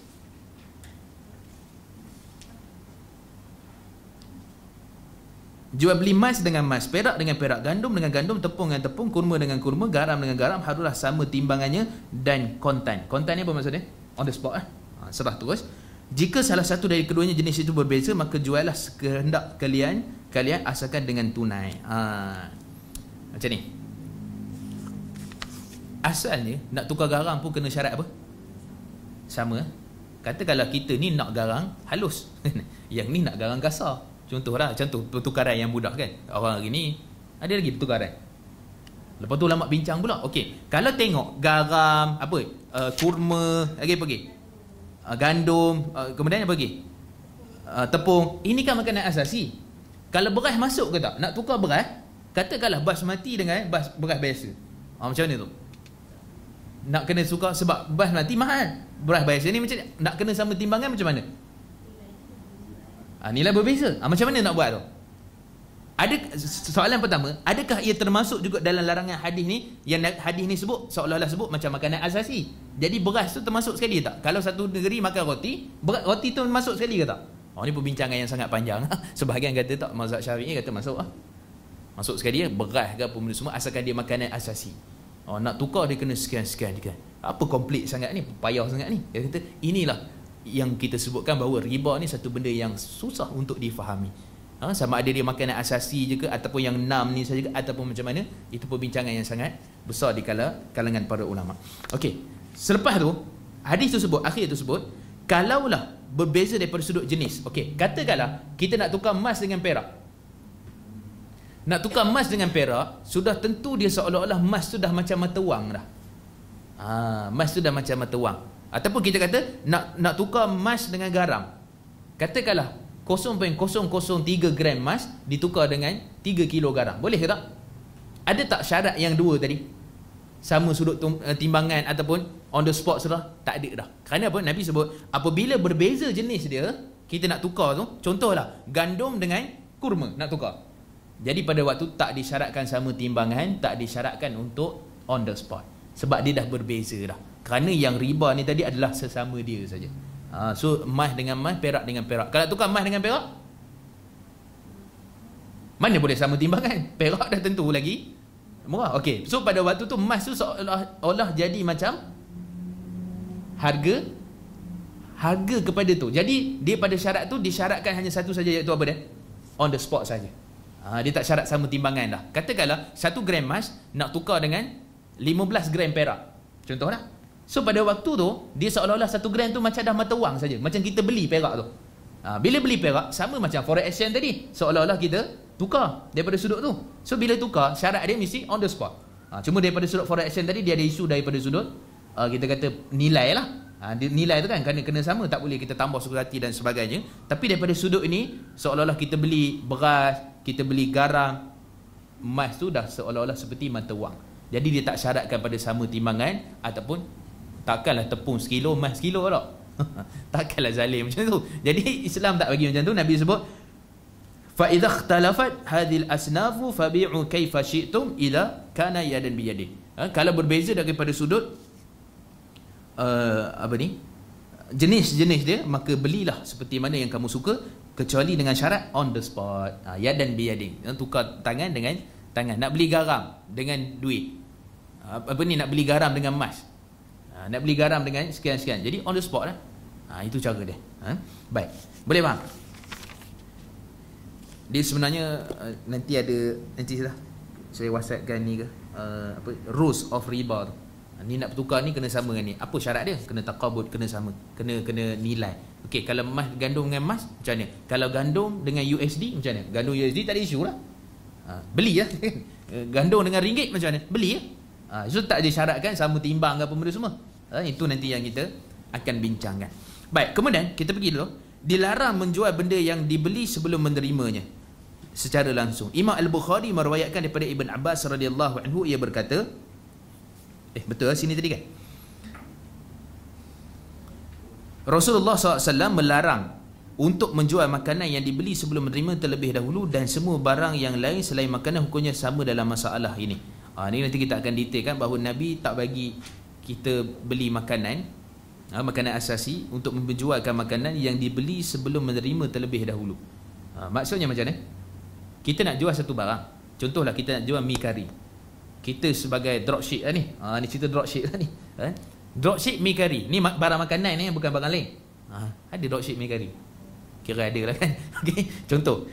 Jual beli emas dengan emas, perak dengan perak, gandum dengan gandum, tepung dengan tepung, kurma dengan kurma, garam dengan garam, haruslah sama timbangannya dan kontan. Kontan ni apa maksudnya? On the spot serah terus. Jika salah satu dari keduanya jenis itu berbeza, maka juallah sekehendak kalian asalkan dengan tunai. Macam ni. Asalnya nak tukar garam pun kena syarat apa? Sama. Kata kalau kita ni nak garang halus, yang ni nak garang kasar. Contohlah, contoh pertukaran yang mudah kan. Orang hari ni ada lagi pertukaran. Lepas tu ulama bincang pula. Okey, kalau tengok garam, apa? Kurma, lagi apa lagi? Gandum, kemudian apa lagi? Tepung. Ini kan makanan asasi. Kalau beras masuk ke tak? Nak tukar beras, katakanlah basmati dengan beras biasa. Macam mana tu? Nak kena tukar sebab basmati mahal. Beras biasa ni macam nak kena sama timbangan macam mana? Nilai berbeza. Macam mana nak buat tu? Ada soalan pertama, adakah ia termasuk juga dalam larangan hadis ni? Yang hadis ni sebut seolah-olah sebut macam makanan asasi. Jadi beras tu termasuk sekali tak? Kalau satu negeri makan roti, roti tu masuk sekali ke tak? Ini perbincangan yang sangat panjang. Sebahagian kata tak, mazhab Syafi'i kata masuk masuk sekali beras ke apa benda semua asalkan dia makanan asasi. Nak tukar dia kena sekian-sekian kan. Apa komplit sangat ni, payah sangat ni. Dia kata inilah yang kita sebutkan bahawa riba ni satu benda yang susah untuk difahami. Sama ada dia makanan asasi je ke, ataupun yang 6 ni saja ke, ataupun macam mana. Itu perbincangan yang sangat besar di kalangan para ulama. Okey, selepas tu hadis tu sebut, akhir tu sebut, kalaulah berbeza daripada sudut jenis. Okey, katakanlah kita nak tukar emas dengan perak. Nak tukar emas dengan perak, sudah tentu dia seolah-olah emas tu dah macam mata wang dah. Emas tu dah macam mata wang. Ataupun kita kata nak tukar emas dengan garam. Katakanlah 0.003 gram emas ditukar dengan 3 kilo garam. Boleh ke tak? Ada tak syarat yang dua tadi? Sama sudut timbangan ataupun on the spot sudah? Tak ada dah. Kerana apa? Nabi sebut apabila berbeza jenis dia, kita nak tukar tu, contohlah gandum dengan kurma nak tukar. Jadi pada waktu tak disyaratkan sama timbangan, tak disyaratkan untuk on the spot. Sebab dia dah berbeza dah. Kerana yang riba ni tadi adalah sesama dia saja. So emas dengan emas, perak dengan perak. Kalau tukar emas dengan perak, mana boleh sama timbangan? Perak dah tentu lagi murah. Okey, so pada waktu tu emas tu seolah-olah jadi macam harga kepada tu. Jadi dia pada syarat tu disyaratkan hanya satu saja, iaitu apa dia? On the spot saja. Dia tak syarat sama timbangan dah. Katakanlah 1 gram emas nak tukar dengan 15 gram perak. Contohlah. So pada waktu tu dia seolah-olah 1 gram tu macam dah mata wang saja. Macam kita beli perak tu. Bila beli perak sama macam forex exchange tadi. Seolah-olah kita tukar daripada sudut tu. So bila tukar syarat dia mesti on the spot. Cuma daripada sudut forex exchange tadi dia ada isu daripada sudut kita kata nilai lah. Nilai tu kan kena sama, tak boleh kita tambah suka hati dan sebagainya. Tapi daripada sudut ini seolah-olah kita beli beras, kita beli garam, emas tu dah seolah-olah seperti mata wang. Jadi dia tak syaratkan pada sama timbangan, ataupun takkanlah tepung sekilo, emas sekilo tak. Takkanlah zalim macam tu. Jadi Islam tak bagi macam tu. Nabi sebut fa idza ikhtalafat hadhil asnafu fabi'u kaifa syi'tum ila kana yadan biyadin. Kalau berbeza daripada sudut jenis-jenis dia, maka belilah seperti mana yang kamu suka, kecuali dengan syarat on the spot. Yadan biyadin, tukar tangan dengan tangan. Nak beli garam dengan duit, nak beli garam dengan emas, nak beli garam dengan sekian-sekian. Jadi on the spot lah. Itu cara dia. Baik, boleh faham? Dia sebenarnya nanti saya whatsappkan ni ke rules of riba tu. Ni nak bertukar ni kena sama dengan ni. Apa syarat dia? Kena taqabud, kena sama, kena nilai. Okey, kalau emas gandum dengan emas macam mana? Kalau gandum dengan USD macam mana? Gandum USD tak ada isu lah. Beli lah. Gandum dengan ringgit macam mana? Beli lah. So tak disyaratkan sama timbang ke apa benda semua. Itu nanti yang kita akan bincangkan. Baik, kemudian kita pergi dulu. Dilarang menjual benda yang dibeli sebelum menerimanya. secara langsung. Imam Al-Bukhari meriwayatkan daripada Ibn Abbas radhiyallahu anhu, ia berkata, betul sini tadi kan? Rasulullah SAW melarang untuk menjual makanan yang dibeli sebelum menerima terlebih dahulu, dan semua barang yang lain selain makanan hukumnya sama dalam masalah ini. Ini nanti kita akan detailkan bahawa Nabi tak bagi kita beli makanan, makanan asasi, untuk menjualkan makanan yang dibeli sebelum menerima terlebih dahulu. Maksudnya macam mana? Kita nak jual satu barang, contohlah kita nak jual mi kari. Kita sebagai dropship lah ni, ni cerita dropship lah ni, dropship mi kari ni barang makanan ni, bukan barang lain. Ada dropship mi kari, kira ada lah kan. Okay. Contoh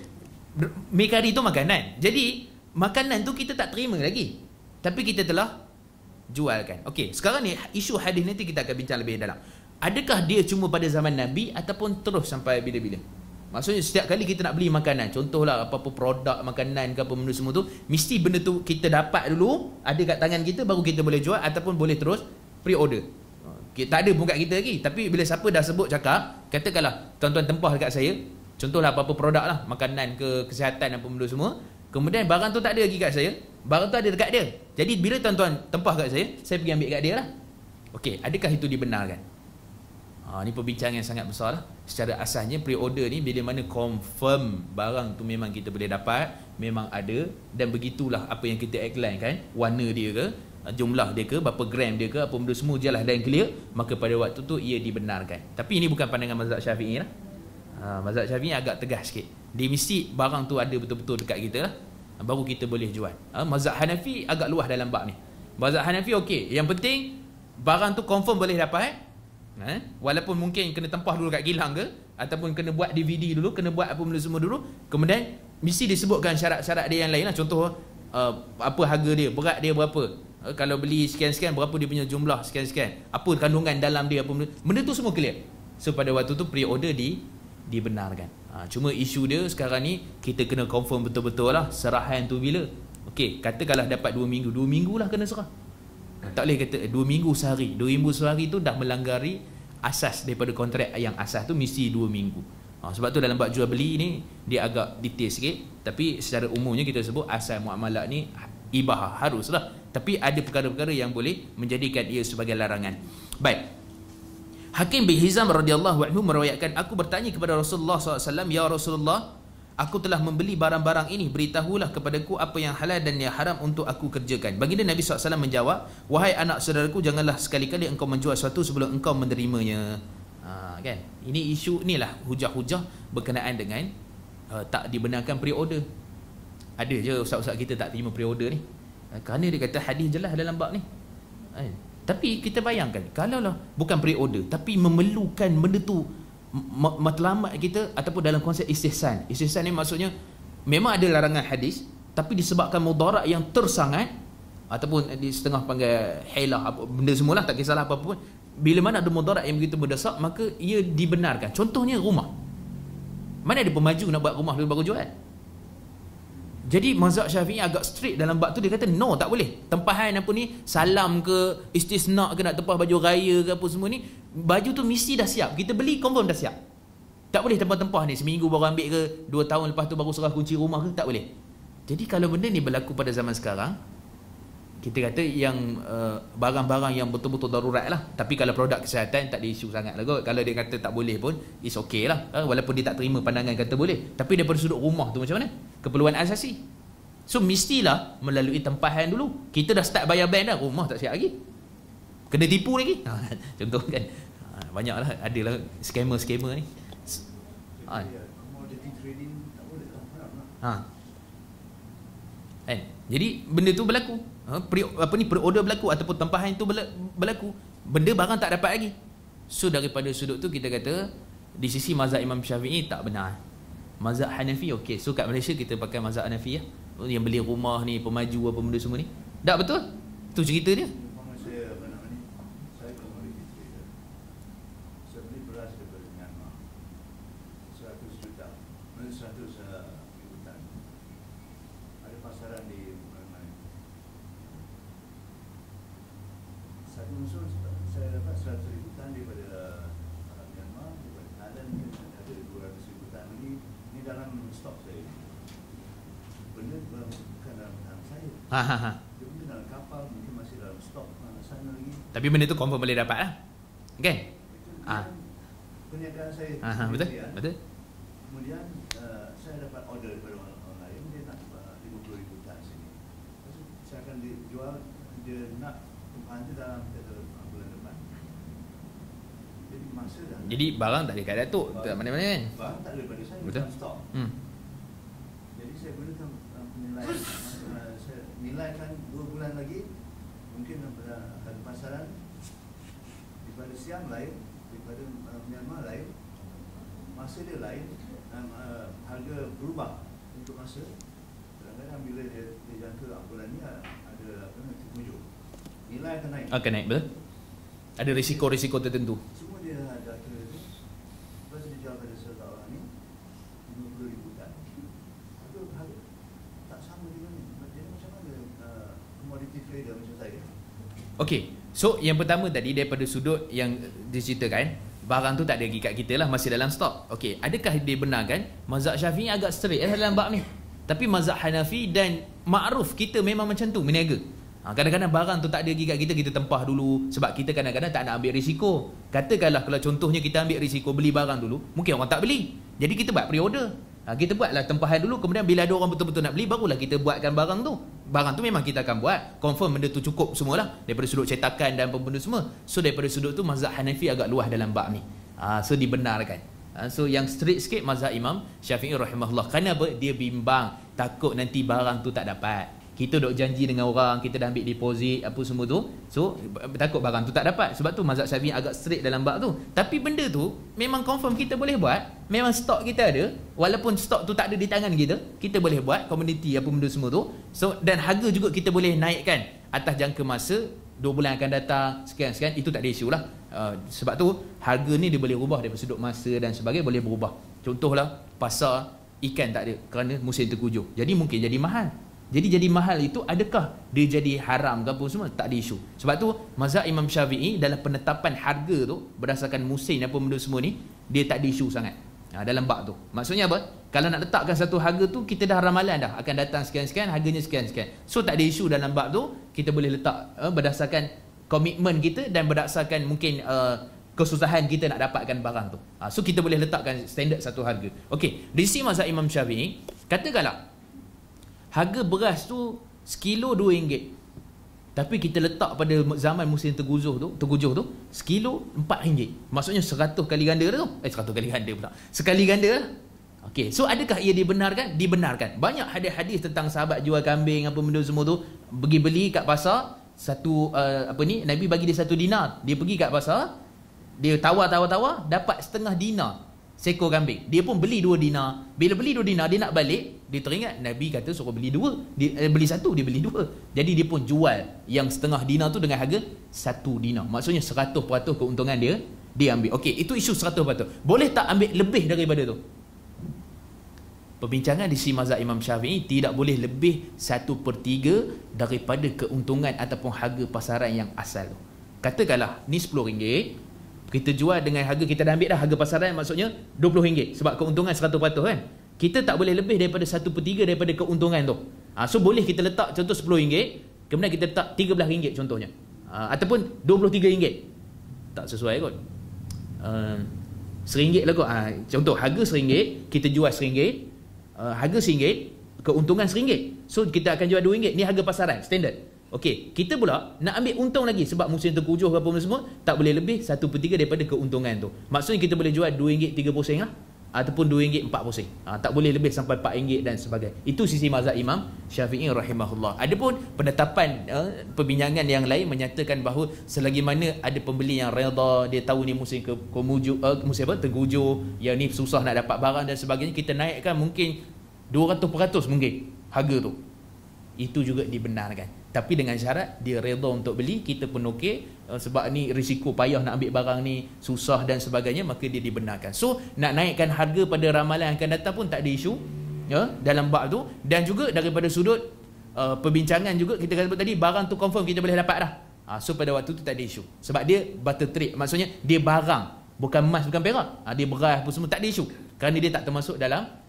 mi kari tu makanan, jadi makanan tu kita tak terima lagi, tapi kita telah jualkan. Okey, sekarang ni isu hadis nanti kita akan bincang lebih dalam. Adakah dia cuma pada zaman Nabi ataupun terus sampai bila-bila? Maksudnya setiap kali kita nak beli makanan, contohlah apa-apa produk makanan ke apa benda semua tu, mesti benda tu kita dapat dulu, ada kat tangan kita, baru kita boleh jual ataupun boleh terus pre-order. Tak ada pun kat kita lagi, tapi bila siapa dah sebut cakap, katakanlah tuan-tuan tempah dekat saya, contohlah apa-apa produk lah, makanan ke kesihatan apa benda semua, kemudian barang tu tak ada lagi kat saya, barang tu ada dekat dia. Jadi bila tuan-tuan tempah kat saya pergi ambil kat dia lah. Okey, adakah itu dibenarkan? Ni perbincangan yang sangat besar lah. Secara asasnya pre-order ni bila mana confirm barang tu memang kita boleh dapat, memang ada, dan begitulah apa yang kita iklan kan, warna dia ke, jumlah dia ke, berapa gram dia ke, apa benda semua jelas dan clear, maka pada waktu tu ia dibenarkan. Tapi ini bukan pandangan mazhab Syafi'i lah. Mazhab Syafi'i agak tegas sikit. Dia mesti barang tu ada betul-betul dekat kita lah, baru kita boleh jual. Mazhab Hanafi agak luas dalam bab ni. Mazhab Hanafi okey, yang penting barang tu confirm boleh dapat, walaupun mungkin kena tempah dulu kat kilang ke, ataupun kena buat DVD dulu, kena buat apa benda semua dulu, kemudian mesti disebutkan syarat-syarat dia yang lain lah. Contoh apa harga dia, berat dia berapa, kalau beli sekian-sekian berapa dia punya jumlah sekian-sekian, apa kandungan dalam dia, apa benda tu semua clear. So pada waktu tu pre-order dibenarkan. Cuma isu dia sekarang ni kita kena confirm betul-betul lah serahan tu bila. Okey, katakanlah dapat 2 minggu, 2 minggu lah kena serah. Tak boleh kata 2 minggu sehari. 2 minggu sehari tu dah melanggar asas daripada kontrak yang asas tu mesti 2 minggu. Sebab tu dalam bab jual beli ni dia agak detail sikit, tapi secara umumnya kita sebut asal muamalat ni ibahah, haruslah. Tapi ada perkara-perkara yang boleh menjadikan ia sebagai larangan. Baik. Hakim bin Hizam radhiyallahu anhu meriwayatkan, aku bertanya kepada Rasulullah SAW, ya Rasulullah, aku telah membeli barang-barang ini, beritahulah kepadaku apa yang halal dan yang haram untuk aku kerjakan. Baginda Nabi SAW menjawab, wahai anak saudaraku, janganlah sekali-kali engkau menjual sesuatu sebelum engkau menerimanya. Kan? Ini isu inilah hujah-hujah berkenaan dengan tak dibenarkan pre-order. Ada je ustaz-ustaz kita tak terima pre-order ni, kerana dia kata hadis jelas dalam bab ni. Tapi kita bayangkan, kalaulah bukan pre-order tapi memerlukan benda tu matlamat kita, ataupun dalam konsep istihsan. Istihsan ni maksudnya memang ada larangan hadis, tapi disebabkan mudarat yang tersangat, ataupun di setengah panggil hilah apa benda semualah, tak kisahlah apa pun, bila mana ada mudarat yang begitu mendesak, maka ia dibenarkan. Contohnya rumah, mana ada pemaju nak buat rumah dulu baru jual. Jadi mazhab Syafi'i agak strict dalam bab tu, dia kata no, tak boleh. Tempahan apa ni, salam ke, istisna ke, nak tempah baju raya ke apa semua ni, baju tu mesti dah siap. Kita beli confirm dah siap. Tak boleh tempah-tempah ni seminggu baru ambil ke, 2 tahun lepas tu baru serah kunci rumah ke, tak boleh. Jadi kalau benda ni berlaku pada zaman sekarang, kita kata yang barang-barang yang betul-betul darurat lah. Tapi kalau produk kesihatan tak ada isu sangat lah kot. Kalau dia kata tak boleh pun, it's okay lah, walaupun dia tak terima pandangan kata boleh. Tapi daripada sudut rumah tu macam mana? Keperluan asasi. So mestilah melalui tempahan dulu. Kita dah start bayar bank dah, rumah tak siap lagi, kena tipu lagi. Contoh kan, banyaklah, adalah scammer-scammer ni.
Commodity trading tak boleh lah, haram lah.
Kan? Jadi benda tu berlaku, pre-order berlaku, ataupun tempahan tu berlaku, benda barang tak dapat lagi. So daripada sudut tu kita kata di sisi mazhab Imam Syafi'i tak benar. Mazhab Hanafi okey. So kat Malaysia kita pakai mazhab Hanafi lah. Yang beli rumah ni, pemaju apa benda semua ni, tak betul. Tu cerita dia.
Saya apa nama ni, saya commodity trader. Saya beli beras daripada Myanmar 100 juta, 100 ribuan. Ada pasaran di mana-mana. Satu musuh saya dapat 100 ribuan daripada Myanmar, daripada Thailand ada 200 ribuan. Ini dalam stok saya. benda bukan dalam tangan saya.
Ha.
Dia mungkin dalam kapal, mungkin masih dalam stok sana lagi.
Tapi benda tu confirm boleh dapat lah. Kan?
Itu perniagaan saya.
Betul?
Kemudian,
Betul?
Kemudian saya dapat order daripada orang lain, dia nak 50,000 tan sini. Lepas tu saya akan dijual, dia nak tumpahan tu dalam bulan depan. Jadi masa dah.
Jadi barang tak ada kat Datuk, tak mana-mana kan?
Barang tak ada pada saya,
Betul?
dalam stok. Jadi saya gunakan penilaian, saya nilaikan 2 bulan lagi, mungkin akan pasaran daripada Siam lain, daripada Myanmar lain, masa dia lain, harga berubah untuk masa. Kadang-kadang bila dia jangka bulan ni ada terpujuk, nilai akan naik.
Akan naik, betul? Ada risiko-risiko tertentu.
Semua dia ada tu. Lepas dia jual pada seorang ni 50,000 tan. Harga tak sama dengan ni. Jadi macam mana commodity trader macam saya?
Okey, so yang pertama tadi daripada sudut yang diceritakan, barang tu tak ada lagi kat kita lah, masih dalam stok. Okey, adakah dia benarkan mazhab Syafi'i agak straight dalam bab ni? Tapi mazhab Hanafi dan ma'ruf kita memang macam tu, meniaga. Kadang-kadang barang tu tak ada lagi kat kita, kita tempah dulu sebab kita kadang-kadang tak nak ambil risiko. Katakanlah kalau contohnya kita ambil risiko beli barang dulu, mungkin orang tak beli. Jadi kita buat pre-order. Kita buatlah tempahan dulu, kemudian bila ada orang betul-betul nak beli, barulah kita buatkan barang tu. Barang tu memang kita akan buat, confirm benda tu cukup semualah daripada sudut cetakan dan benda semua. So daripada sudut tu mazhab Hanafi agak luas dalam bab ni. So dibenarkan. So yang straight sikit mazhab Imam Syafi'i rahimahullah. Kenapa? Dia bimbang, takut nanti barang tu tak dapat. Kita duk janji dengan orang, kita dah ambil deposit apa semua tu. So takut barang tu tak dapat. Sebab tu mazhab Syafi'i agak straight dalam bab tu. Tapi benda tu memang confirm kita boleh buat. Memang stok kita ada. Walaupun stok tu tak ada di tangan kita, kita boleh buat komoditi apa benda semua tu. So dan harga juga kita boleh naikkan atas jangka masa 2 bulan akan datang, sekian-sekian, itu tak ada isu lah. Sebab tu harga ni dia boleh ubah daripada sudut masa dan sebagainya, boleh berubah. Contohlah pasar ikan tak ada kerana musim terkujuh, jadi mungkin jadi mahal. Jadi mahal itu adakah dia jadi haram ke apa semua? Tak ada isu. Sebab tu mazhab Imam Syafi'i dalam penetapan harga tu berdasarkan musim apa benda semua ni, dia tak ada isu sangat dalam bab tu. Maksudnya apa? Kalau nak letakkan satu harga tu, kita dah ramalan dah akan datang sekian-sekian, harganya sekian-sekian. So tak ada isu dalam bab tu. Kita boleh letak berdasarkan komitmen kita dan berdasarkan mungkin kesusahan kita nak dapatkan barang tu. So kita boleh letakkan standard satu harga. Okey, dari sisi mazhab Imam Syafi'i, katakanlah harga beras tu sekilo RM2. Tapi kita letak pada zaman musim tergujuh tu sekilo RM4. Maksudnya 100 kali ganda tu. 100 kali ganda pula. Sekali ganda lah. Okey, so adakah ia dibenarkan? Dibenarkan. Banyak hadis-hadis tentang sahabat jual kambing apa benda semua tu, pergi beli kat pasar satu Nabi bagi dia 1 dinar. Dia pergi kat pasar, dia tawar dapat setengah dinar seekor kambing. Dia pun beli 2 dinar. Bila beli 2 dinar, dia nak balik, dia teringat Nabi kata suruh beli 2. Beli 1, dia beli 2. Jadi dia pun jual yang setengah dinar tu dengan harga 1 dinar. Maksudnya 100% keuntungan dia ambil. Okey, itu isu 100%. Boleh tak ambil lebih daripada tu? Perbincangan di sisi mazhab Imam Syafi'i, tidak boleh lebih 1/3 daripada keuntungan ataupun harga pasaran yang asal. Katakanlah ni RM10, kita jual dengan harga, kita dah ambil dah harga pasaran, maksudnya RM20 sebab keuntungan 100% kan. Kita tak boleh lebih daripada 1/3 daripada keuntungan tu. So boleh kita letak contoh RM10, kemudian kita letak RM13 contohnya, ataupun RM23. Tak sesuai kot. RM1 lah kot. Contoh harga RM1, kita jual RM1, harga RM1, keuntungan RM1. So kita akan jual RM2. Ni harga pasaran standard. Okey, kita pula nak ambil untung lagi sebab musim terkujuh apa semua, tak boleh lebih 1/3 daripada keuntungan tu. Maksudnya kita boleh jual RM2.30 lah, ataupun RM2.40. Tak boleh lebih sampai RM4 dan sebagainya. Itu sisi mazhab Imam Syafi'i rahimahullah. Adapun penetapan perbincangan yang lain menyatakan bahawa selagi mana ada pembeli yang redha, dia tahu ni musim terkujuh, yang ni susah nak dapat barang dan sebagainya, kita naikkan mungkin 200% mungkin harga tu. Itu juga dibenarkan. Tapi dengan syarat dia redha untuk beli, kita pun okey, sebab ni risiko payah nak ambil barang ni, susah dan sebagainya, maka dia dibenarkan. So nak naikkan harga pada ramalan yang akan datang pun tak ada isu dalam bab tu. Dan juga daripada sudut perbincangan juga, kita kata tadi barang tu confirm kita boleh dapat dah. So pada waktu tu tak ada isu, sebab dia barter trade, maksudnya dia barang, bukan emas bukan perak, dia beras apa semua, tak ada isu kerana dia tak termasuk dalam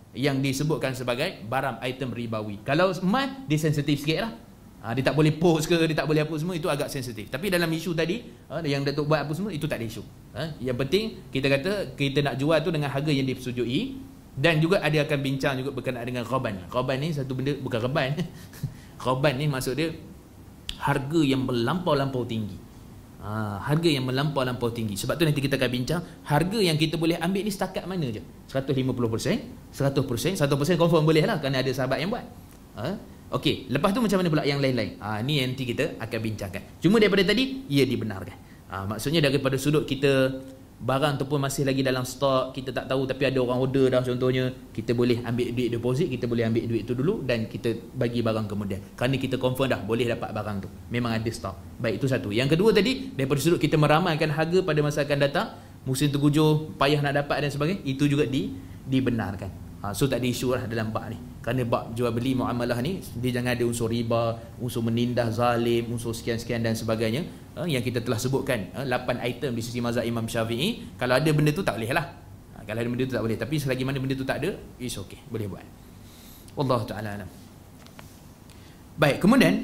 yang disebutkan sebagai barang item ribawi. Kalau emas, dia sensitif sikit lah. Dia tak boleh post ke, dia tak boleh apa semua, itu agak sensitif. Tapi dalam isu tadi, yang Datuk buat apa semua, itu tak ada isu. Yang penting, kita kata, kita nak jual tu dengan harga yang disetujui. Dan juga ada akan bincang juga berkenaan dengan ghaban. Ghaban ni satu benda, bukan ghaban. Ghaban ni maksud dia, harga yang melampau-lampau tinggi. Harga yang melampau-lampau tinggi. Sebab tu nanti kita akan bincang, harga yang kita boleh ambil ni setakat mana je? 150%, 100%, 100% confirm boleh lah, kerana ada sahabat yang buat. Okey, lepas tu macam mana pula yang lain-lain? Ni nanti kita akan bincangkan. Cuma daripada tadi, ia dibenarkan. Maksudnya daripada sudut kita, barang tu pun masih lagi dalam stok, kita tak tahu tapi ada orang order dah contohnya, kita boleh ambil duit deposit, kita boleh ambil duit tu dulu dan kita bagi barang kemudian. Kerana kita confirm dah boleh dapat barang tu. Memang ada stok. Baik, itu satu. Yang kedua tadi, daripada sudut kita meramalkan harga pada masa akan datang, musim tergujur, payah nak dapat dan sebagainya, itu juga dibenarkan. So tak ada isu lah dalam bab ni. Kerana bab jual beli muamalah ni, dia jangan ada unsur riba, unsur menindah zalim, unsur sekian-sekian dan sebagainya, yang kita telah sebutkan 8 item di sisi mazhab Imam Syafi'i. Kalau ada benda tu tak boleh lah. Kalau ada benda tu tak boleh. Tapi selagi mana benda tu tak ada, it's okay, boleh buat. Wallahu ta'ala alam. Baik, kemudian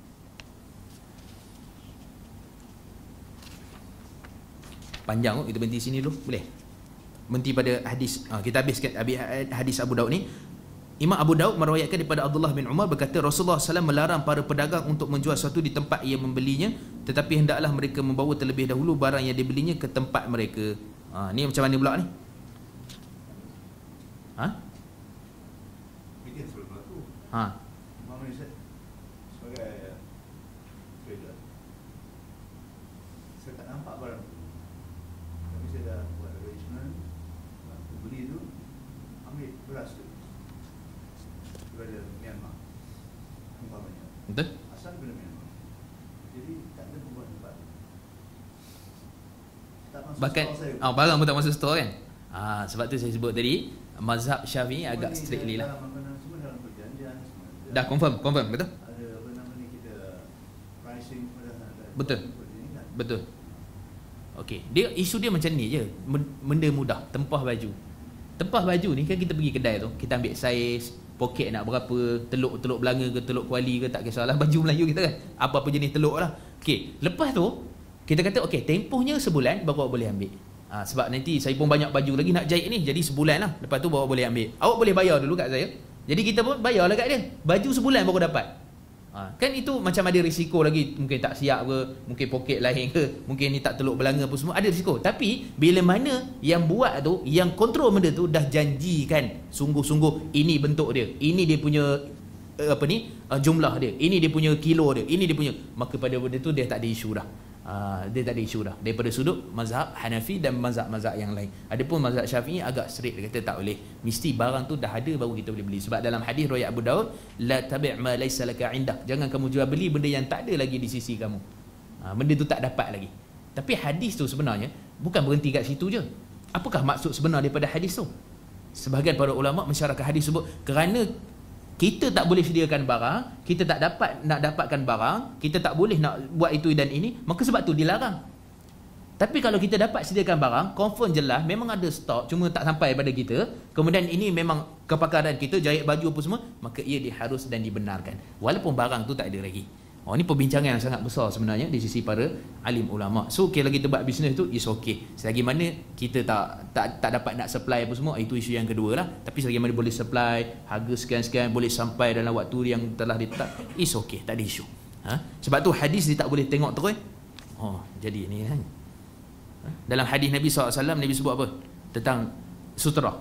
panjang kita berhenti sini dulu, boleh? Berhenti pada hadis. Kita habiskan hadis Abu Daud ni. Imam Abu Daud meriwayatkan daripada Abdullah bin Umar berkata, Rasulullah SAW melarang para pedagang untuk menjual sesuatu di tempat ia membelinya, tetapi hendaklah mereka membawa terlebih dahulu barang yang dibelinya ke tempat mereka. Ni macam mana pula ni?
Bikin sebelum berlaku. Imam ni sebagai trader, saya tak nampak barang tu, tapi saya dah buat arrangement, beli tu, ambil beras tu daripada Myanmar, umpamanya.
Betul?
Asal daripada Myanmar. Jadi tak ada pembuat tempat. Tak masuk
Bahkan
store saya.
barang pun tak masuk store kan? Sebab tu saya sebut tadi, mazhab Syafi'i agak strictly lah.
Semua dalam perjanjian, semua
Dah confirm, betul?
ada apa nama ni, kita pricing pada
Betul. Betul. Okey, isu dia macam ni je. Benda mudah, tempah baju. Tempah baju ni kan kita pergi kedai tu, kita ambil saiz, poket nak berapa, teluk belanga ke teluk kuali ke, tak kisahlah, baju Melayu kita kan. Apa-apa jenis teluk lah. Okey, lepas tu kita kata okey, tempohnya sebulan baru awak boleh ambil. Sebab nanti saya pun banyak baju lagi nak jahit ni, jadi sebulan lah. Lepas tu baru boleh ambil. Awak boleh bayar dulu kat saya. Jadi kita pun bayarlah kat dia. Baju sebulan baru dapat. Kan itu macam ada risiko lagi, mungkin tak siap ke, mungkin poket lain ke, mungkin ni tak teluk belanga apa semua, ada risiko. Tapi bila mana yang buat tu, yang kontrol benda tu dah janjikan sungguh-sungguh ini bentuk dia, ini dia punya jumlah dia, ini dia punya kilo dia, ini dia punya, maka pada benda tu dia tak ada isu dah. Dia tak ada isu dah daripada sudut mazhab Hanafi dan mazhab-mazhab yang lain. Adapun mazhab Syafi'i agak strict, dia kata tak boleh, mesti barang tu dah ada baru kita boleh beli. Sebab dalam hadis riwayat Abu Daud, la tabi' ma laysa laka 'indak, jangan kamu jual beli benda yang tak ada lagi di sisi kamu. Benda tu tak dapat lagi. Tapi hadis tu sebenarnya bukan berhenti kat situ je. Apakah maksud sebenar daripada hadis tu? Sebahagian para ulama mensyarahkan hadis sebut kerana kita tak boleh sediakan barang, kita tak dapat nak dapatkan barang, kita tak boleh nak buat itu dan ini, maka sebab tu dilarang. Tapi kalau kita dapat sediakan barang, confirm jelas memang ada stok, cuma tak sampai pada kita, kemudian ini memang kepakaran kita, jahit baju apa semua, maka ia diharus dan dibenarkan walaupun barang tu tak ada lagi. Ini perbincangan yang sangat besar sebenarnya di sisi para alim ulama. So kalau kita buat bisnes tu, is okay. Selagi mana kita tak dapat nak supply apa semua, itu isu yang kedua lah. Tapi selagi mana boleh supply, harga sekian-sekian, boleh sampai dalam waktu yang telah ditetap, is okay, tak ada isu. Sebab tu hadis dia tak boleh tengok terus. Jadi ni kan. Dalam hadis Nabi SAW, Nabi sebut apa? Tentang sutera.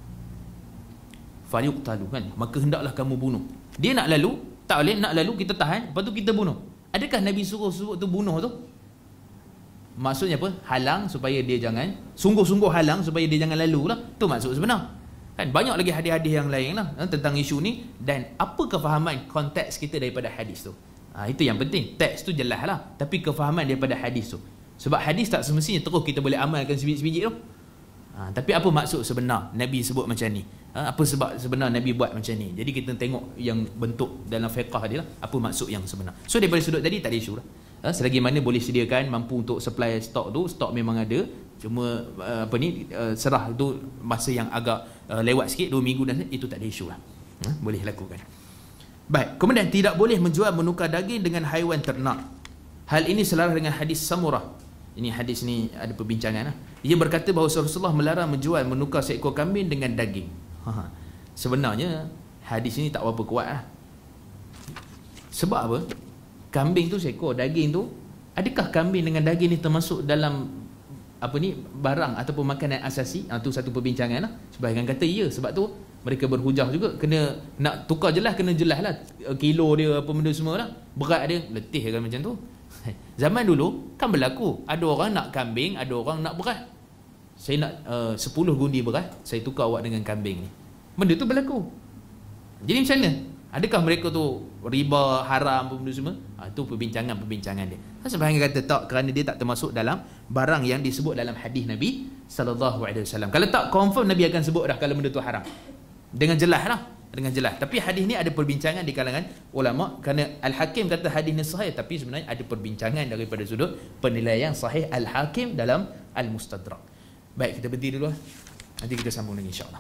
Fayuqtalu kan, maka hendaklah kamu bunuh. Dia nak lalu, tak boleh, nak lalu kita tahan, lepas tu kita bunuh. Adakah Nabi suruh tu bunuh tu? Maksudnya apa? Halang supaya dia jangan, sungguh-sungguh halang supaya dia jangan lalu lah. Tu maksud sebenar. Kan banyak lagi hadis-hadis yang lain lah tentang isu ni. Dan apa kefahaman konteks kita daripada hadis tu? Itu yang penting. Teks tu jelas lah, tapi kefahaman daripada hadis tu. Sebab hadis tak semestinya terus kita boleh amalkan sebiji-sebiji tu. Tapi apa maksud sebenar Nabi sebut macam ni? Apa sebab sebenar Nabi buat macam ni? Jadi kita tengok yang bentuk dalam fiqah dia lah, apa maksud yang sebenar. So daripada sudut tadi tak ada isu lah. Selagi mana boleh sediakan, mampu untuk supply stok tu, stok memang ada, Cuma serah tu masa yang agak lewat sikit, 2 minggu dan itu tak ada isu lah. Boleh lakukan. Baik, kemudian tidak boleh menjual menukar daging dengan haiwan ternak. Hal ini selaras dengan hadis Samurah. Ini hadis ni ada perbincangan lah. Ia berkata bahawa Rasulullah melarang menjual menukar seekor kambing dengan daging. Sebenarnya hadis ini tak berapa kuat lah. Sebab apa? Kambing tu seekor, daging tu, adakah kambing dengan daging ni termasuk dalam barang ataupun makanan asasi? Tu satu perbincangan lah. Sebahagian kata ya, sebab tu mereka berhujah juga, kena nak tukar jelas, kena jelas lah kilo dia, apa benda semua lah, berat dia, letih kan macam tu. Zaman dulu kan berlaku, ada orang nak kambing, ada orang nak beras. Saya nak 10 gundi beras, saya tukar awak dengan kambing ni. Benda tu berlaku. Jadi macam mana? Adakah mereka tu riba, haram, apa benda semua? Itu perbincangan dia. Sebahagian kata tak, kerana dia tak termasuk dalam barang yang disebut dalam hadis Nabi SAW. Kalau tak, confirm Nabi akan sebut dah kalau benda tu haram. Dengan jelas lah, dengan jelas. Tapi hadis ni ada perbincangan di kalangan ulama, kerana Al-Hakim kata hadis ni sahih, tapi sebenarnya ada perbincangan daripada sudut penilaian sahih Al-Hakim dalam Al-Mustadrak. Baik, kita berhenti dulu. Nanti kita sambung lagi insya-Allah.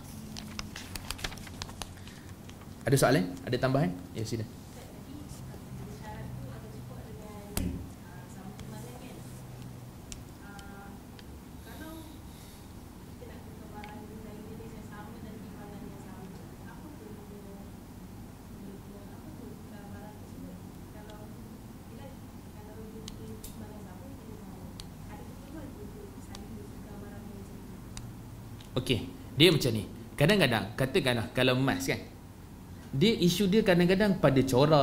Ada soalan? Ada tambahan? Ya, sila. Okey, dia macam ni. Kadang-kadang, katakanlah kalau emas kan, dia isu dia kadang-kadang pada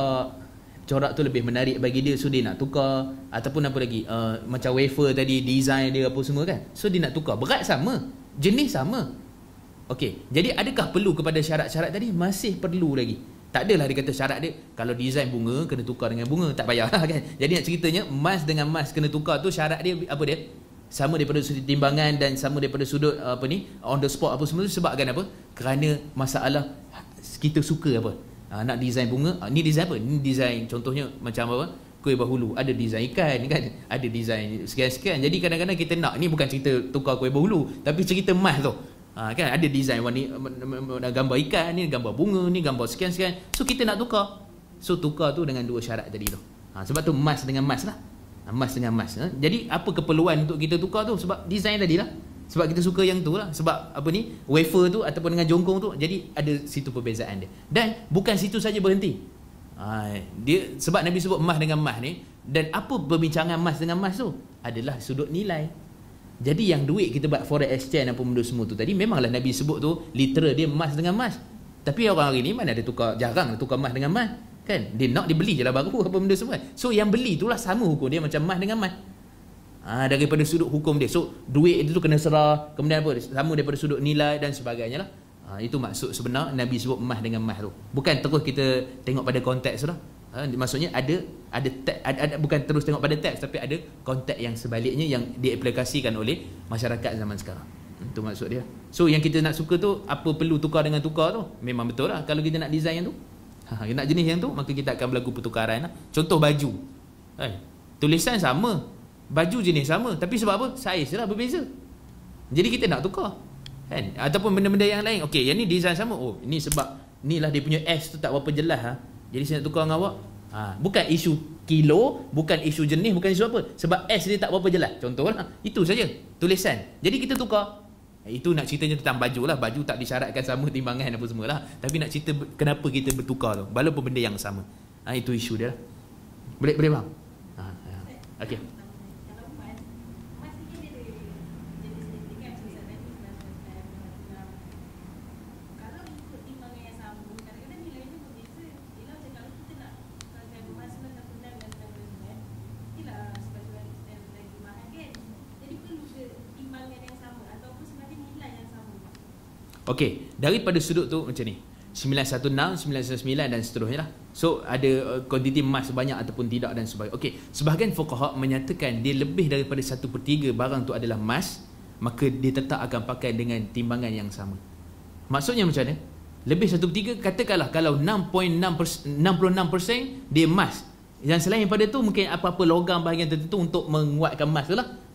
corak tu lebih menarik bagi dia, so dia nak tukar. Ataupun apa lagi, macam wafer tadi, design dia apa semua kan, so dia nak tukar. Berat sama, jenis sama. Okey, jadi adakah perlu kepada syarat-syarat tadi? Masih perlu lagi. Tak adalah dia kata syarat dia kalau design bunga kena tukar dengan bunga, tak payahlah kan. Jadi nak ceritanya emas dengan emas kena tukar tu, syarat dia apa dia? Sama daripada sudut timbangan dan sama daripada sudut on the spot apa semua tu. Sebabkan apa? Kerana masalah kita suka apa? Nak design bunga, ni design apa? Ni design contohnya macam apa? Kuih bahulu, ada design ikan kan, ada design sekian-sekian. Jadi kadang-kadang kita nak, ni bukan cerita tukar kuih bahulu, tapi cerita emas tu. Kan ada design warna, gambar ikan, ni gambar bunga, ni gambar sekian-sekian. So kita nak tukar. So tukar tu dengan 2 syarat tadi tu. Sebab tu emas dengan emas lah. Emas dengan emas. Jadi apa keperluan untuk kita tukar tu? Sebab design tadi lah. Sebab kita suka yang tu lah. Sebab apa ni, wafer tu ataupun dengan jongkong tu. Jadi ada situ perbezaan dia. Dan bukan situ saja berhenti. Dia sebab Nabi sebut emas dengan emas ni, dan apa perbincangan emas dengan emas tu? Adalah sudut nilai. Jadi yang duit kita buat forex exchange apa benda semua tu tadi, memanglah Nabi sebut tu literal dia emas dengan emas. Tapi orang hari ni mana ada tukar, jarang tukar emas dengan emas. Kan? Dia nak dibeli je lah baru apa benda semua. So yang beli itulah sama hukum dia macam emas dengan emas. Daripada sudut hukum dia. So duit itu kena serah, kemudian apa? Sama daripada sudut nilai dan sebagainya lah. Itu maksud sebenar Nabi sebut emas dengan emas tu. Bukan terus kita tengok pada konteks lah. Maksudnya ada bukan terus tengok pada teks, tapi ada konteks yang sebaliknya yang diaplikasikan oleh masyarakat zaman sekarang. Itu maksud dia. So yang kita nak suka tu, apa perlu tukar dengan tukar tu? Memang betul lah. Kalau kita nak design yang tu, nak jenis yang tu, maka kita akan berlaku pertukaran lah. Contoh baju, tulisan sama, baju jenis sama, tapi sebab apa? Saiz lah berbeza. Jadi kita nak tukar kan? Ataupun benda-benda yang lain. Okey, yang ni design sama, oh ini sebab ni lah dia punya S tu tak berapa jelas jadi saya nak tukar dengan awak. Bukan isu kilo, bukan isu jenis, bukan isu apa, sebab S dia tak berapa jelas, contoh lah. Itu saja tulisan, jadi kita tukar. Itu nak ceritanya tentang baju lah. Baju tak disyaratkan sama timbangan apa semua lah, tapi nak cerita kenapa kita bertukar tu walaupun benda yang sama. Itu isu dia lah. Boleh faham? Okey. Okey, daripada sudut tu macam ni, 916, 999 dan seterusnya lah. So ada kuantiti emas banyak ataupun tidak dan sebagainya. Okey, sebahagian fuqaha menyatakan dia lebih daripada 1/3 barang tu adalah emas, maka dia tetap akan pakai dengan timbangan yang sama. Maksudnya macam mana? Lebih 1/3, katakanlah kalau 66% dia emas, yang selain daripada tu mungkin apa-apa logam bahagian tertentu untuk menguatkan emas tu lah.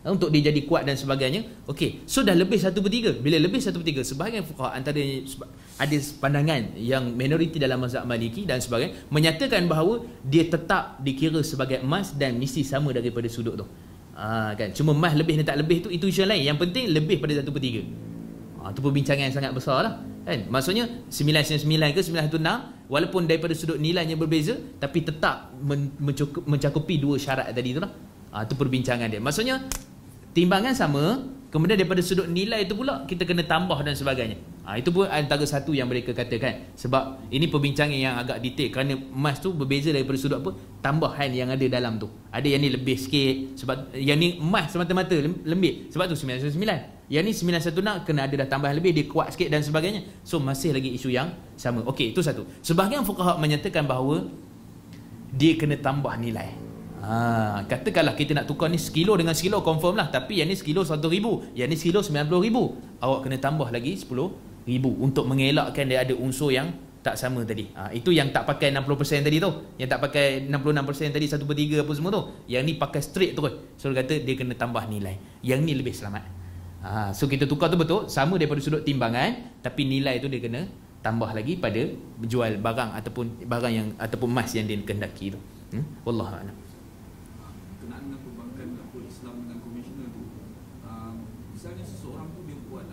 untuk dia jadi kuat dan sebagainya. Okey, so dah lebih 1/3. Bila lebih 1/3, sebahagian fuqaha antara ada pandangan yang minoriti dalam mazhab Maliki dan sebagainya menyatakan bahawa dia tetap dikira sebagai emas dan mesti sama daripada sudut tu. Kan, cuma emas lebih dan tak lebih tu itu isu lain. Yang penting lebih pada 1/3. Itu perbincangan yang sangat besar lah, kan? Maksudnya 999 ke 916, walaupun daripada sudut nilainya berbeza, tapi tetap mencakupi dua syarat tadi tu lah. Itu perbincangan dia. Maksudnya timbangan sama, kemudian daripada sudut nilai itu pula kita kena tambah dan sebagainya. Itu pun antara satu yang mereka katakan. Sebab ini perbincangan yang agak detail, kerana emas tu berbeza daripada sudut apa, tambahan yang ada dalam tu. Ada yang ni lebih sikit, sebab yang ni emas semata-mata lembik, sebab tu 999. Yang ni 916 kena ada dah tambahan lebih, dia kuat sikit dan sebagainya. So masih lagi isu yang sama. Okey, itu satu. Sebahagian fuqaha menyatakan bahawa dia kena tambah nilai. Katakanlah kita nak tukar ni sekilo dengan sekilo, confirm lah. Tapi yang ni sekilo 100,000, yang ni sekilo 90,000. Awak kena tambah lagi 10,000 untuk mengelakkan dia ada unsur yang tak sama tadi. Itu yang tak pakai 60% tadi tu. Yang tak pakai 66% tadi, 1/3 apa semua tu. Yang ni pakai straight terus. So dia kata dia kena tambah nilai. Yang ni lebih selamat. So kita tukar tu betul, sama daripada sudut timbangan, tapi nilai tu dia kena tambah lagi pada jual barang ataupun barang yang ataupun emas yang dia kehendaki tu. Wallahu a'lam.
Kenaan dengan perbankan Islam dengan konvensional tu, misalnya seseorang tu dia buat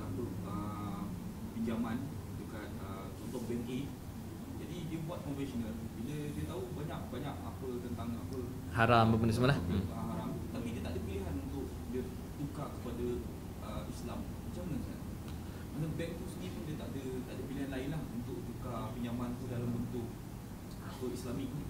pinjaman dekat contoh bank A, jadi dia buat konvensional, bila dia tahu banyak apa tentang apa
Haram apa benda semua lah.
haram, tapi dia tak ada pilihan untuk dia tukar kepada Islam. Macam mana Ustaz? Mana bank tu sendiri pun dia tak ada pilihan lain lah untuk tukar pinjaman tu dalam bentuk Islamik ni.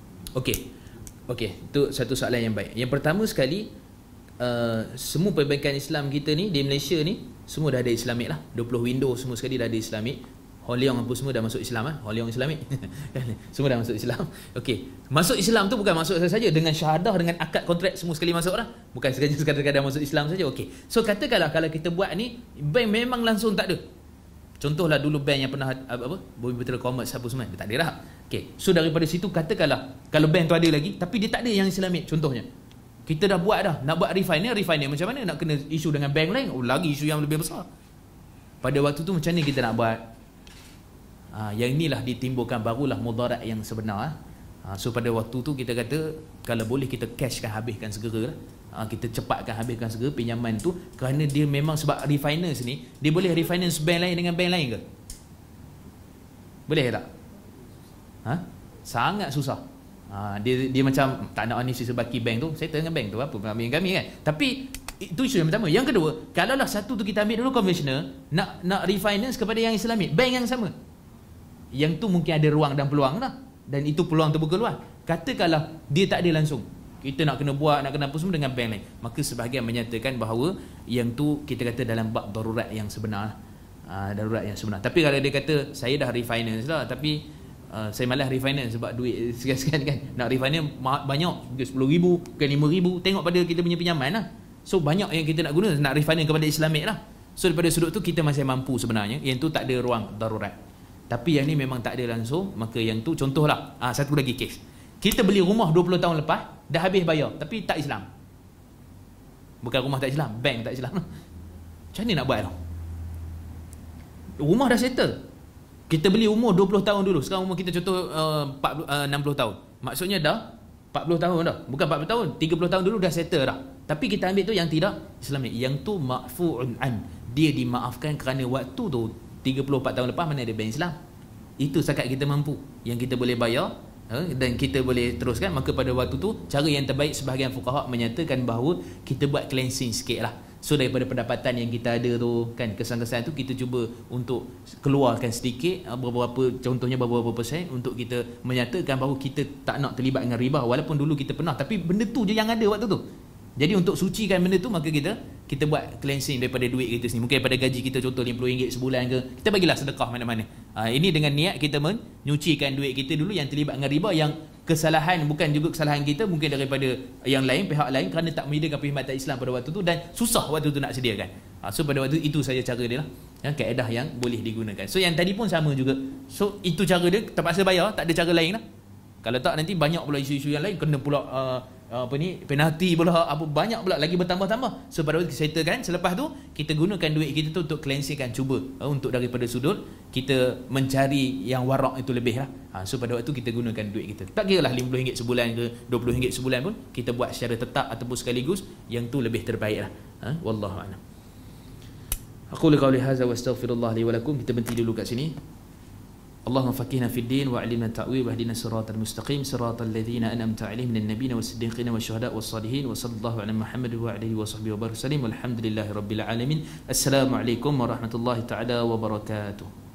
Okey, itu satu soalan yang baik. Yang pertama sekali, semua perbankan Islam kita ni di Malaysia ni semua dah ada Islamik lah. 20 window semua sekali dah ada Islamik. Hong Leong apa semua dah masuk Islam lah. Hong Leong Islamik. Semua dah masuk Islam. Okey, masuk Islam tu bukan masuk saja dengan syahadah, dengan akad kontrak semua sekali masuk lah. Bukan sekadar masuk Islam saja. Okey. So katakanlah kalau kita buat ni, bank memang langsung tak ada. Contohlah dulu bank yang pernah Bumi Putra Commerce apa semua, dia tak ada dah. Okey. So daripada situ katakanlah kalau bank tu ada lagi tapi dia tak ada yang Islamik contohnya. Kita dah buat dah, nak buat refinance macam mana? Nak kena isu dengan bank lain, lagi isu yang lebih besar. Pada waktu tu macam mana kita nak buat? Yang inilah ditimbulkan barulah mudarat yang sebenar. So pada waktu tu kita kata kalau boleh kita cashkan, habiskan segera lah. Kita cepatkan habiskan segera pinjaman tu, kerana dia memang sebab refinance ni dia boleh refinance bank lain dengan bank lain ke? Boleh tak? Sangat susah. Dia macam tak nak ni sisa baki bank tu, settle dengan bank tu, apa ambil kami kan. Tapi itu isu yang pertama. Yang kedua, kalaulah satu tu kita ambil dulu konvensional, nak refinance kepada yang Islamik, bank yang sama, yang tu mungkin ada ruang dan peluang lah, dan itu peluang terbuka luas. Katakanlah dia tak ada langsung, kita nak kena buat, nak kena apa semua dengan bank lain, maka sebahagian menyatakan bahawa yang tu kita kata dalam bab darurat yang sebenar. Darurat yang sebenar. Tapi kalau dia kata saya dah refinance lah, tapi saya malas refinance sebab duit sekian-sekian kan, nak refinance banyak, mungkin 10,000, mungkin 5,000, tengok pada kita punya pinjaman lah. So banyak yang kita nak guna, nak refinance kepada Islamik lah. So daripada sudut tu kita masih mampu sebenarnya, yang tu tak ada ruang darurat. Tapi yang ni memang tak ada langsung, maka yang tu contohlah, satu lagi kes, kita beli rumah 20 tahun lepas, dah habis bayar, tapi tak Islam. Bukan rumah tak Islam, bank tak Islam. Macam mana nak buat tau? Rumah dah settle, kita beli umur 20 tahun dulu, sekarang umur kita contoh 60 tahun. Maksudnya dah 40 tahun dah, bukan 40 tahun, 30 tahun dulu dah settle dah. Tapi kita ambil tu yang tidak Islamik, yang tu ma'fu'un an, dia dimaafkan kerana waktu tu 34 tahun lepas mana ada bank Islam. Itu setakat kita mampu, yang kita boleh bayar dan kita boleh teruskan. Maka pada waktu tu cara yang terbaik, sebahagian fuqaha menyatakan bahawa kita buat cleansing sikit lah. So daripada pendapatan yang kita ada tu kan, kesan-kesan tu kita cuba untuk keluarkan sedikit, beberapa contohnya beberapa persen, untuk kita menyatakan bahawa kita tak nak terlibat dengan riba, walaupun dulu kita pernah, tapi benda tu je yang ada waktu tu. Jadi untuk sucikan benda tu, maka kita buat cleansing daripada duit kita sendiri. Mungkin daripada gaji kita contoh RM50 sebulan ke, kita bagilah sedekah mana-mana. Ini dengan niat kita menyucikan duit kita dulu yang terlibat dengan riba, yang kesalahan bukan juga kesalahan kita, mungkin daripada yang lain, pihak lain, kerana tak menyediakan perkhidmatan Islam pada waktu tu, dan susah waktu tu nak sediakan. So pada waktu itu saja cara dia lah, kaedah yang boleh digunakan. So yang tadi pun sama juga. So itu cara dia, terpaksa bayar, tak ada cara lain lah. Kalau tak nanti banyak pula isu-isu yang lain, kena pula apa ni, penalti pula, apa banyak pula lagi bertambah-tambah. So pada waktu kita settlekan, selepas tu kita gunakan duit kita tu untuk cleansingkan, cuba untuk daripada sudut kita mencari yang warak itu lebih lah. So pada waktu kita gunakan duit kita, tak kira lah RM50 sebulan ke RM20 sebulan pun, kita buat secara tetap ataupun sekaligus, yang tu lebih terbaik lah. Wallahu a'lam. Aqulu qawli hadza wa astaghfirullah li wa lakum. Kita berhenti dulu kat sini. اللهم فقهنا في الدين وعلمنا التأويل واهدنا الصراط المستقيم صراط الذين أنعمت عليهم من النبيين والصديقين والشهداء والصالحين وصلى الله على محمد وعلى آله وصحبه وبارك وسلم والحمد لله رب العالمين. السلام عليكم ورحمة الله تعالى وبركاته.